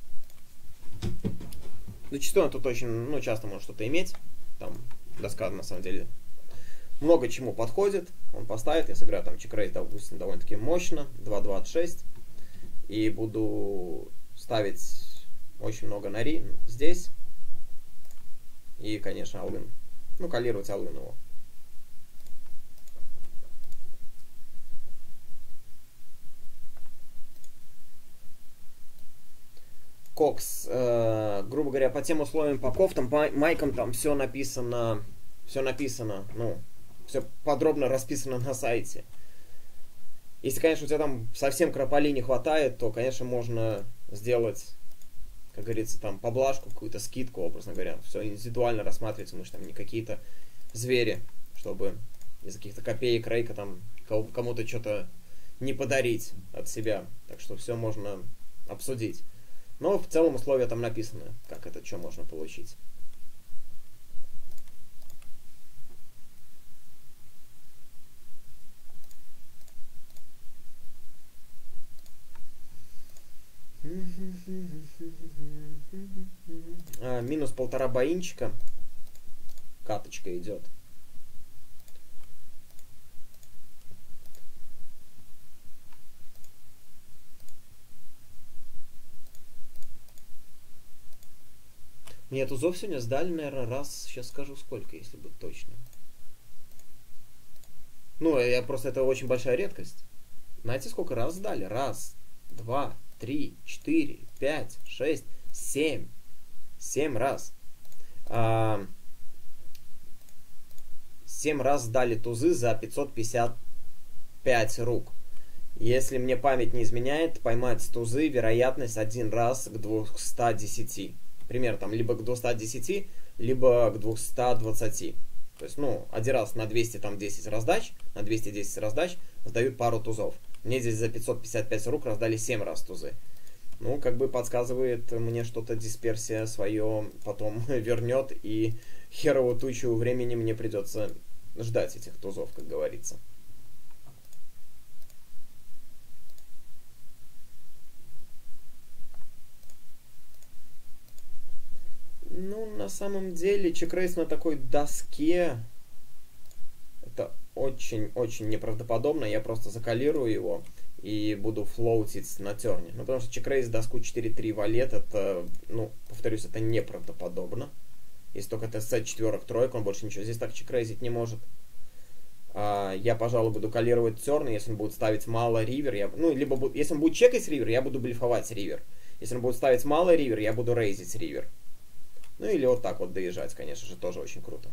Speaker 1: Зачастую он тут очень, ну, часто может что-то иметь. Там доска, на самом деле, много чему подходит. Он поставит, я сыграю там чекрейс, допустим, довольно-таки мощно. два двадцать шесть. И буду ставить очень много на ри здесь. И, конечно, алын. Ну, калировать алын его. Кокс, э, грубо говоря, по тем условиям по кофтам, по майкам там все написано, все написано, ну, все подробно расписано на сайте. Если, конечно, у тебя там совсем крополи не хватает, то, конечно, можно сделать, как говорится, там поблажку, какую-то скидку, образно говоря. Все индивидуально рассматривается, мы же там не какие-то звери, чтобы из каких-то копеек рейка там кому-то что-то не подарить от себя. Так что все можно обсудить. Но в целом условия там написаны, как это, что можно получить. А, минус полтора боинчика. Каточка идет. Мне тузов сегодня сдали, наверное, раз, сейчас скажу сколько, если быть точно. Ну, я просто, это очень большая редкость. Знаете, сколько раз сдали? Раз, два, три, четыре, пять, шесть, семь. Семь раз. А, семь раз сдали тузы за пятьсот пятьдесят пять рук. Если мне память не изменяет, поймать тузы вероятность один раз к двухстам десяти. Примерно там либо к двухстам десяти, либо к двухстам двадцати. То есть, ну, один раз на двести десять раздач, на двести десять раздач сдают пару тузов. Мне здесь за пятьсот пятьдесят пять рук раздали семь раз тузы. Ну, как бы подсказывает мне что-то, дисперсия свое потом вернет, и херово тучу времени мне придется ждать этих тузов, как говорится. Ну, на самом деле, чекрейс на такой доске, это очень-очень неправдоподобно. Я просто закалирую его и буду флоутить на терне. Ну, потому что чекрейс доску четыре три валет, это, ну, повторюсь, это неправдоподобно. Если только это сет четверок тройка, он больше ничего здесь так чекрейзить не может. А, я, пожалуй, буду калировать терн, если он будет ставить мало ривер, я, ну, либо, если он будет чекать ривер, я буду блефовать ривер. Если он будет ставить мало ривер, я буду рейзить ривер. Ну, или вот так вот доезжать, конечно же, тоже очень круто.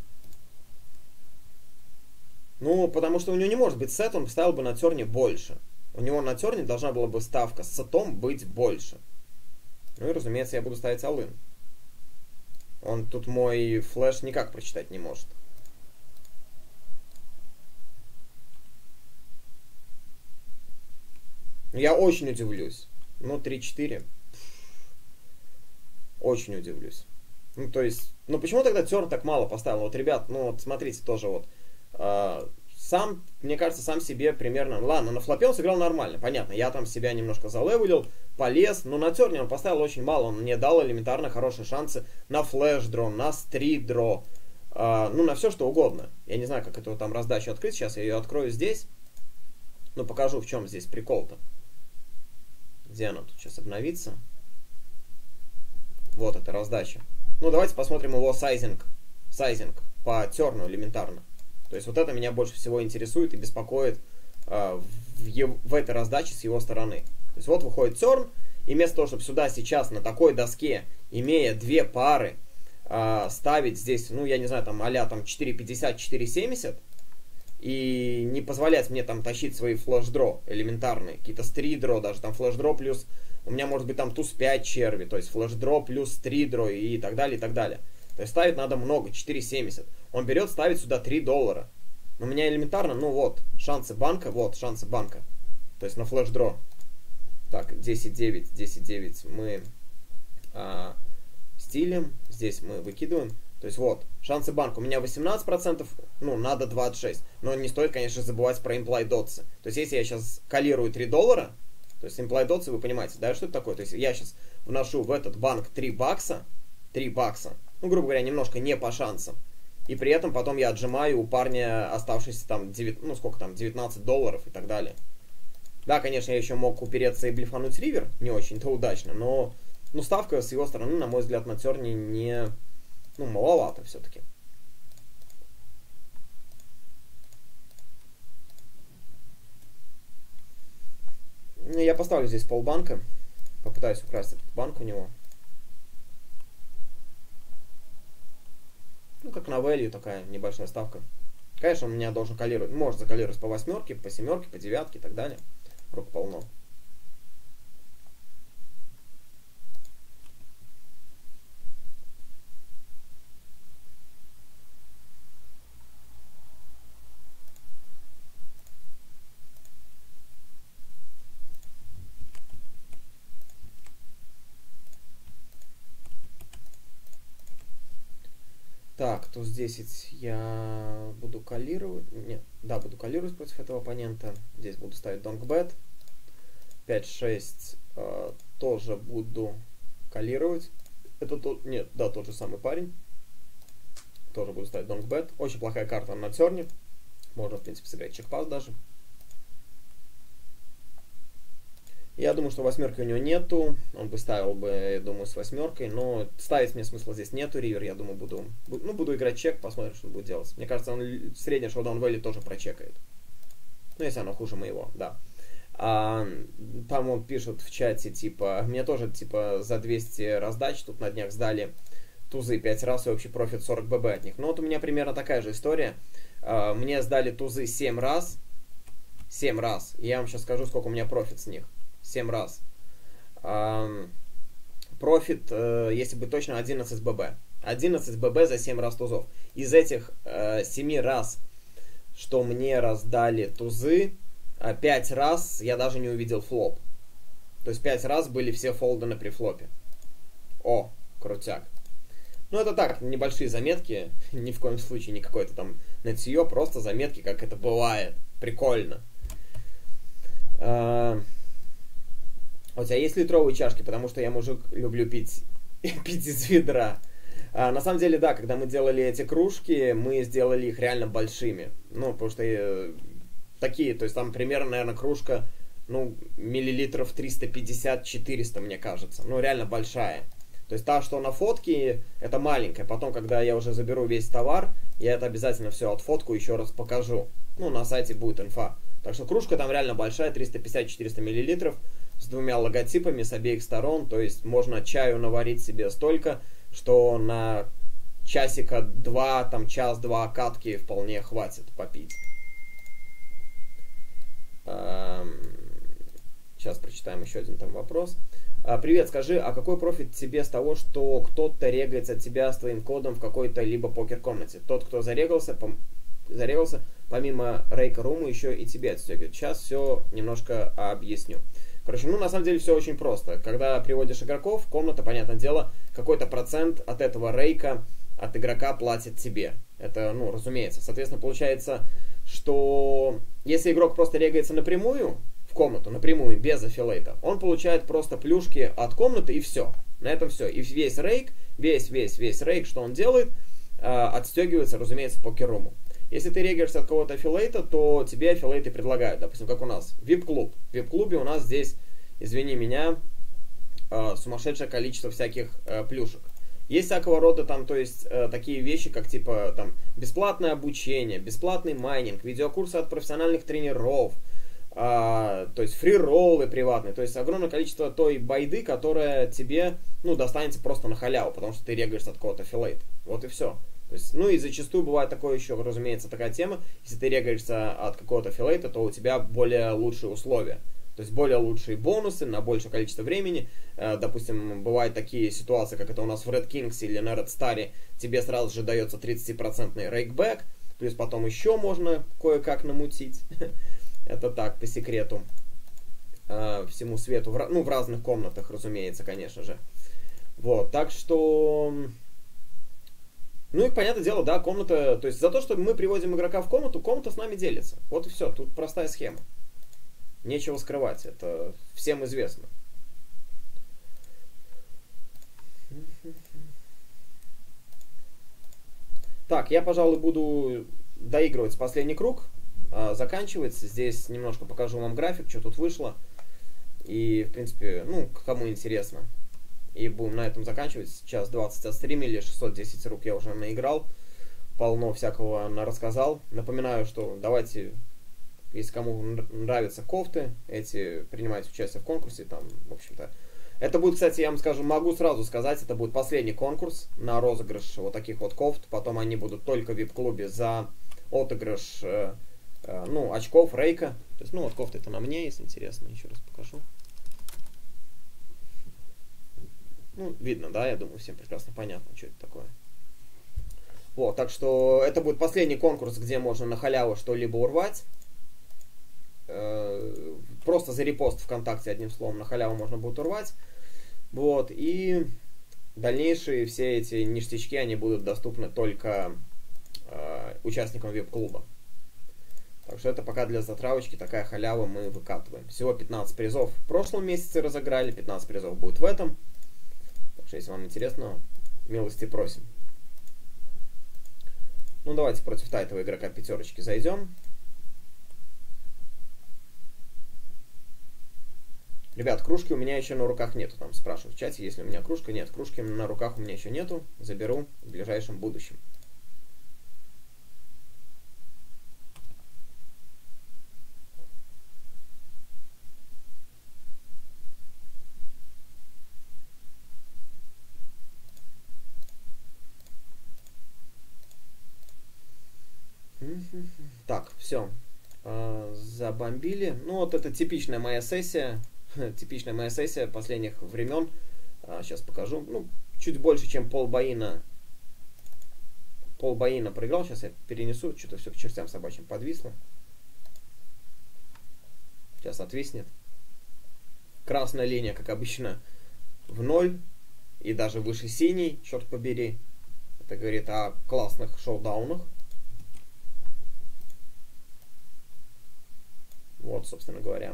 Speaker 1: Ну, потому что у него не может быть сет, он ставил бы на терне больше. У него на терне должна была бы ставка с сетом быть больше. Ну и, разумеется, я буду ставить all-in. Он тут мой флеш никак прочитать не может. Я очень удивлюсь. Ну, три четыре. Очень удивлюсь. Ну, то есть, ну почему тогда терн так мало поставил? Вот, ребят, ну вот смотрите тоже вот. Э, сам, мне кажется, сам себе примерно... Ладно, на флопе он сыграл нормально, понятно. Я там себя немножко залевелил, полез, но на терне он поставил очень мало. Он мне дал элементарно хорошие шансы на флеш-дро, на стрит-дро. Э, ну, на все что угодно. Я не знаю, как эту там раздачу открыть. Сейчас я ее открою здесь. Ну, покажу, в чем здесь прикол-то. Где она тут сейчас обновится? Вот эта раздача. Ну, давайте посмотрим его сайзинг. Сайзинг по терну элементарно. То есть вот это меня больше всего интересует и беспокоит э, в, ев- в этой раздаче с его стороны. То есть вот выходит терн, и вместо того, чтобы сюда сейчас на такой доске, имея две пары, э, ставить здесь, ну, я не знаю, там а-ля там четыре пятьдесят, четыре семьдесят, и не позволять мне там тащить свои флеш-дро элементарные, какие-то стрит-дро, даже там флеш-дро плюс... У меня может быть там туз пять черви, то есть флеш-дро плюс три дро и так далее, и так далее. То есть ставить надо много, четыре семьдесят. Он берет, ставит сюда три доллара. У меня элементарно, ну вот, шансы банка, вот, шансы банка. То есть на флеш-дро. Так, десять девять, десять девять мы а, стилем, здесь мы выкидываем. То есть вот, шансы банка. У меня восемнадцать процентов, ну, надо двадцать шесть. Но не стоит, конечно, забывать про implied дотсы. То есть если я сейчас калирую три доллара, то есть implied дотсы, вы понимаете, да, что это такое? То есть я сейчас вношу в этот банк три бакса, три бакса, ну, грубо говоря, немножко не по шансам. И при этом потом я отжимаю у парня оставшиеся там, девять, ну, сколько там, девятнадцать долларов и так далее. Да, конечно, я еще мог упереться и блефануть ривер, не очень-то удачно, но, ну, ставка с его стороны, на мой взгляд, на терне не, ну, маловато все-таки. Я поставлю здесь полбанка. Попытаюсь украсть этот банк у него. Ну, как на value, такая небольшая ставка. Конечно, он меня должен калировать. Может закалировать по восьмерке, по семерке, по девятке и так далее. Рук полно. Так, туз десять я буду калировать. Нет, да, буду калировать против этого оппонента. Здесь буду ставить донгбет. пять шесть э, тоже буду калировать. Это тот, нет, да, тот же самый парень. Тоже буду ставить донгбет. Очень плохая карта на терне. Можно, в принципе, сыграть чекпас даже. Я думаю, что восьмерки у него нету. Он бы ставил бы, я думаю, с восьмеркой. Но ставить мне смысла здесь нету. Ривер, я думаю, буду, ну, буду играть чек, посмотрим, что будет делать. Мне кажется, он средний шоудаун вэлли тоже прочекает. Ну, если оно хуже моего, да. А, там он пишет в чате, типа, мне тоже, типа, за двести раздач тут на днях сдали тузы пять раз и общий профит сорок бэ бэ от них. Ну, вот у меня примерно такая же история. А, мне сдали тузы семь раз. семь раз. И я вам сейчас скажу, сколько у меня профит с них. семь раз. А, профит, э, если быть точно, одиннадцать бэ бэ. одиннадцать бэ бэ за семь раз тузов. Из этих э, семи раз, что мне раздали тузы, пять раз я даже не увидел флоп. То есть пять раз были все фолды на префлопе. О, крутяк. Ну, это так, небольшие заметки. Ни в коем случае не какое-то там нытье, просто заметки, как это бывает. Прикольно. А, у тебя есть литровые чашки? Потому что я, мужик, люблю пить, пить из ведра. А, на самом деле, да, когда мы делали эти кружки, мы сделали их реально большими. Ну, потому что э, такие, то есть там примерно, наверное, кружка, ну, миллилитров триста пятьдесят - четыреста, мне кажется. Ну, реально большая. То есть та, что на фотке, это маленькая. Потом, когда я уже заберу весь товар, я это обязательно все отфотку еще раз покажу. Ну, на сайте будет инфа. Так что кружка там реально большая, триста пятьдесят - четыреста миллилитров, с двумя логотипами с обеих сторон. То есть можно чаю наварить себе столько, что на часика два, там час-два катки вполне хватит попить. Сейчас прочитаем еще один там вопрос. Привет, скажи, а какой профит тебе с того, что кто-то регается от тебя с твоим кодом в какой-то либо покер-комнате? Тот, кто зарегался, пом зарегался, помимо рейка рума еще и тебе отстегивает. Сейчас все немножко объясню. Короче, ну на самом деле все очень просто. Когда приводишь игроков, комната, понятное дело, какой-то процент от этого рейка от игрока платит тебе. Это, ну, разумеется. Соответственно, получается, что если игрок просто регается напрямую в комнату, напрямую, без аффилейта, он получает просто плюшки от комнаты и все. На этом все. И весь рейк, весь-весь-весь рейк, что он делает, отстегивается, разумеется, по покер-руму. Если ты регаешься от кого-то аффилейта, то тебе аффилейты предлагают, допустим, как у нас, ви ай пи-клуб. В ви ай пи-клубе у нас здесь, извини меня, сумасшедшее количество всяких плюшек. Есть всякого рода там, то есть, такие вещи, как типа там бесплатное обучение, бесплатный майнинг, видеокурсы от профессиональных тренеров, то есть фри-роллы приватные, то есть огромное количество той байды, которая тебе, ну, достанется просто на халяву, потому что ты регаешься от кого-то аффилейта. Вот и все. То есть, ну и зачастую бывает такое еще, разумеется, такая тема, если ты регаешься от какого-то аффилейта, то у тебя более лучшие условия. То есть более лучшие бонусы на большее количество времени. Э, допустим, бывают такие ситуации, как это у нас в Red Kings или на Red Star, тебе сразу же дается тридцатипроцентный рейкбэк, плюс потом еще можно кое-как намутить. Это так, по секрету. Э, всему свету, в, ну в разных комнатах, разумеется, конечно же. Вот, так что... Ну и, понятное дело, да, комната, то есть за то, что мы приводим игрока в комнату, комната с нами делится. Вот и все, тут простая схема. Нечего скрывать, это всем известно. Так, я, пожалуй, буду доигрывать последний круг, заканчивается. Здесь немножко покажу вам график, что тут вышло. И, в принципе, ну, кому интересно. И будем на этом заканчивать. Сейчас двадцать отстримили, шестьсот десять рук я уже наиграл. Полно всякого рассказал. Напоминаю, что давайте, если кому нравятся кофты, эти, принимайте участие в конкурсе. Там, в общем-то. Это будет, кстати, я вам скажу, могу сразу сказать, это будет последний конкурс на розыгрыш вот таких вот кофт. Потом они будут только в ви ай пи-клубе за отыгрыш, э, э, ну, очков, рейка. То есть, ну, вот кофта это на мне, если интересно. Еще раз покажу. Ну, видно, да, я думаю, всем прекрасно понятно, что это такое. Вот, так что это будет последний конкурс, где можно на халяву что-либо урвать. Просто за репост ВКонтакте, одним словом, на халяву можно будет урвать. Вот, и дальнейшие все эти ништячки, они будут доступны только э, участникам ви ай пи-клуба. Так что это пока для затравочки такая халява мы выкатываем. Всего пятнадцать призов в прошлом месяце разыграли, пятнадцать призов будет в этом. Так что если вам интересно, милости просим. Ну давайте против тайтового игрока пятерочки зайдем. Ребят, кружки у меня еще на руках нету, там спрашивают в чате, есть ли у меня кружка. Нет, кружки на руках у меня еще нету, заберу в ближайшем будущем. Так, все, забомбили. Ну вот это типичная моя сессия. Типичная моя сессия последних времен. А, сейчас покажу. Ну, чуть больше, чем полбоина. Полбоина проиграл. Сейчас я перенесу. Что-то все к чертям собачьим подвисло. Сейчас отвиснет. Красная линия, как обычно, в ноль. И даже выше синий, черт побери. Это говорит о классных шоудаунах. Вот, собственно говоря.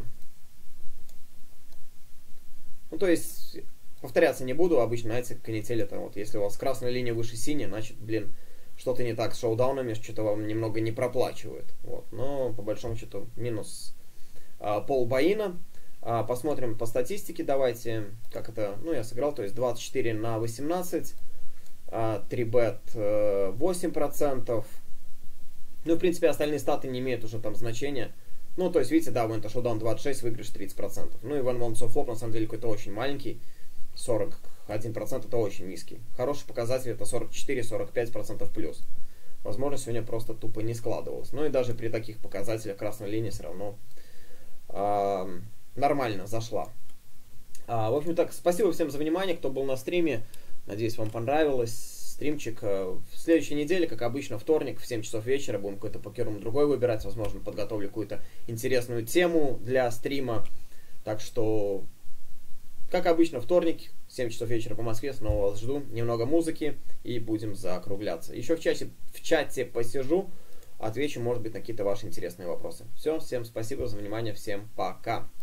Speaker 1: Ну, то есть, повторяться не буду. Обычно, знаете, канитель это вот, если у вас красная линия выше синей, значит, блин, что-то не так с шоудаунами, что-то вам немного не проплачивают. Вот, но, по большому счету, минус а, полбоина. А, посмотрим по статистике, давайте, как это, ну, я сыграл, то есть двадцать четыре на восемнадцать, а, три бет восемь процентов. Ну, в принципе, остальные статы не имеют уже там значения. Ну, то есть, видите, да, Win to Showdown двадцать шесть, выигрыш тридцать процентов. Ну, и One One So Flop, на самом деле, какой-то очень маленький. сорок один процент это очень низкий. Хороший показатель это сорок четыре — сорок пять процентов плюс. Возможно, сегодня просто тупо не складывалось. Ну, и даже при таких показателях красная линия все равно э, нормально зашла. А, в общем, так, спасибо всем за внимание, кто был на стриме. Надеюсь, вам понравилось. Стримчик. В следующей неделе, как обычно, вторник в семь часов вечера будем какой-то покерум другой выбирать. Возможно, подготовлю какую-то интересную тему для стрима. Так что, как обычно, вторник, семь часов вечера по Москве. Снова вас жду. Немного музыки и будем закругляться. Еще в чате, в чате посижу, отвечу, может быть, на какие-то ваши интересные вопросы. Все, всем спасибо за внимание, всем пока.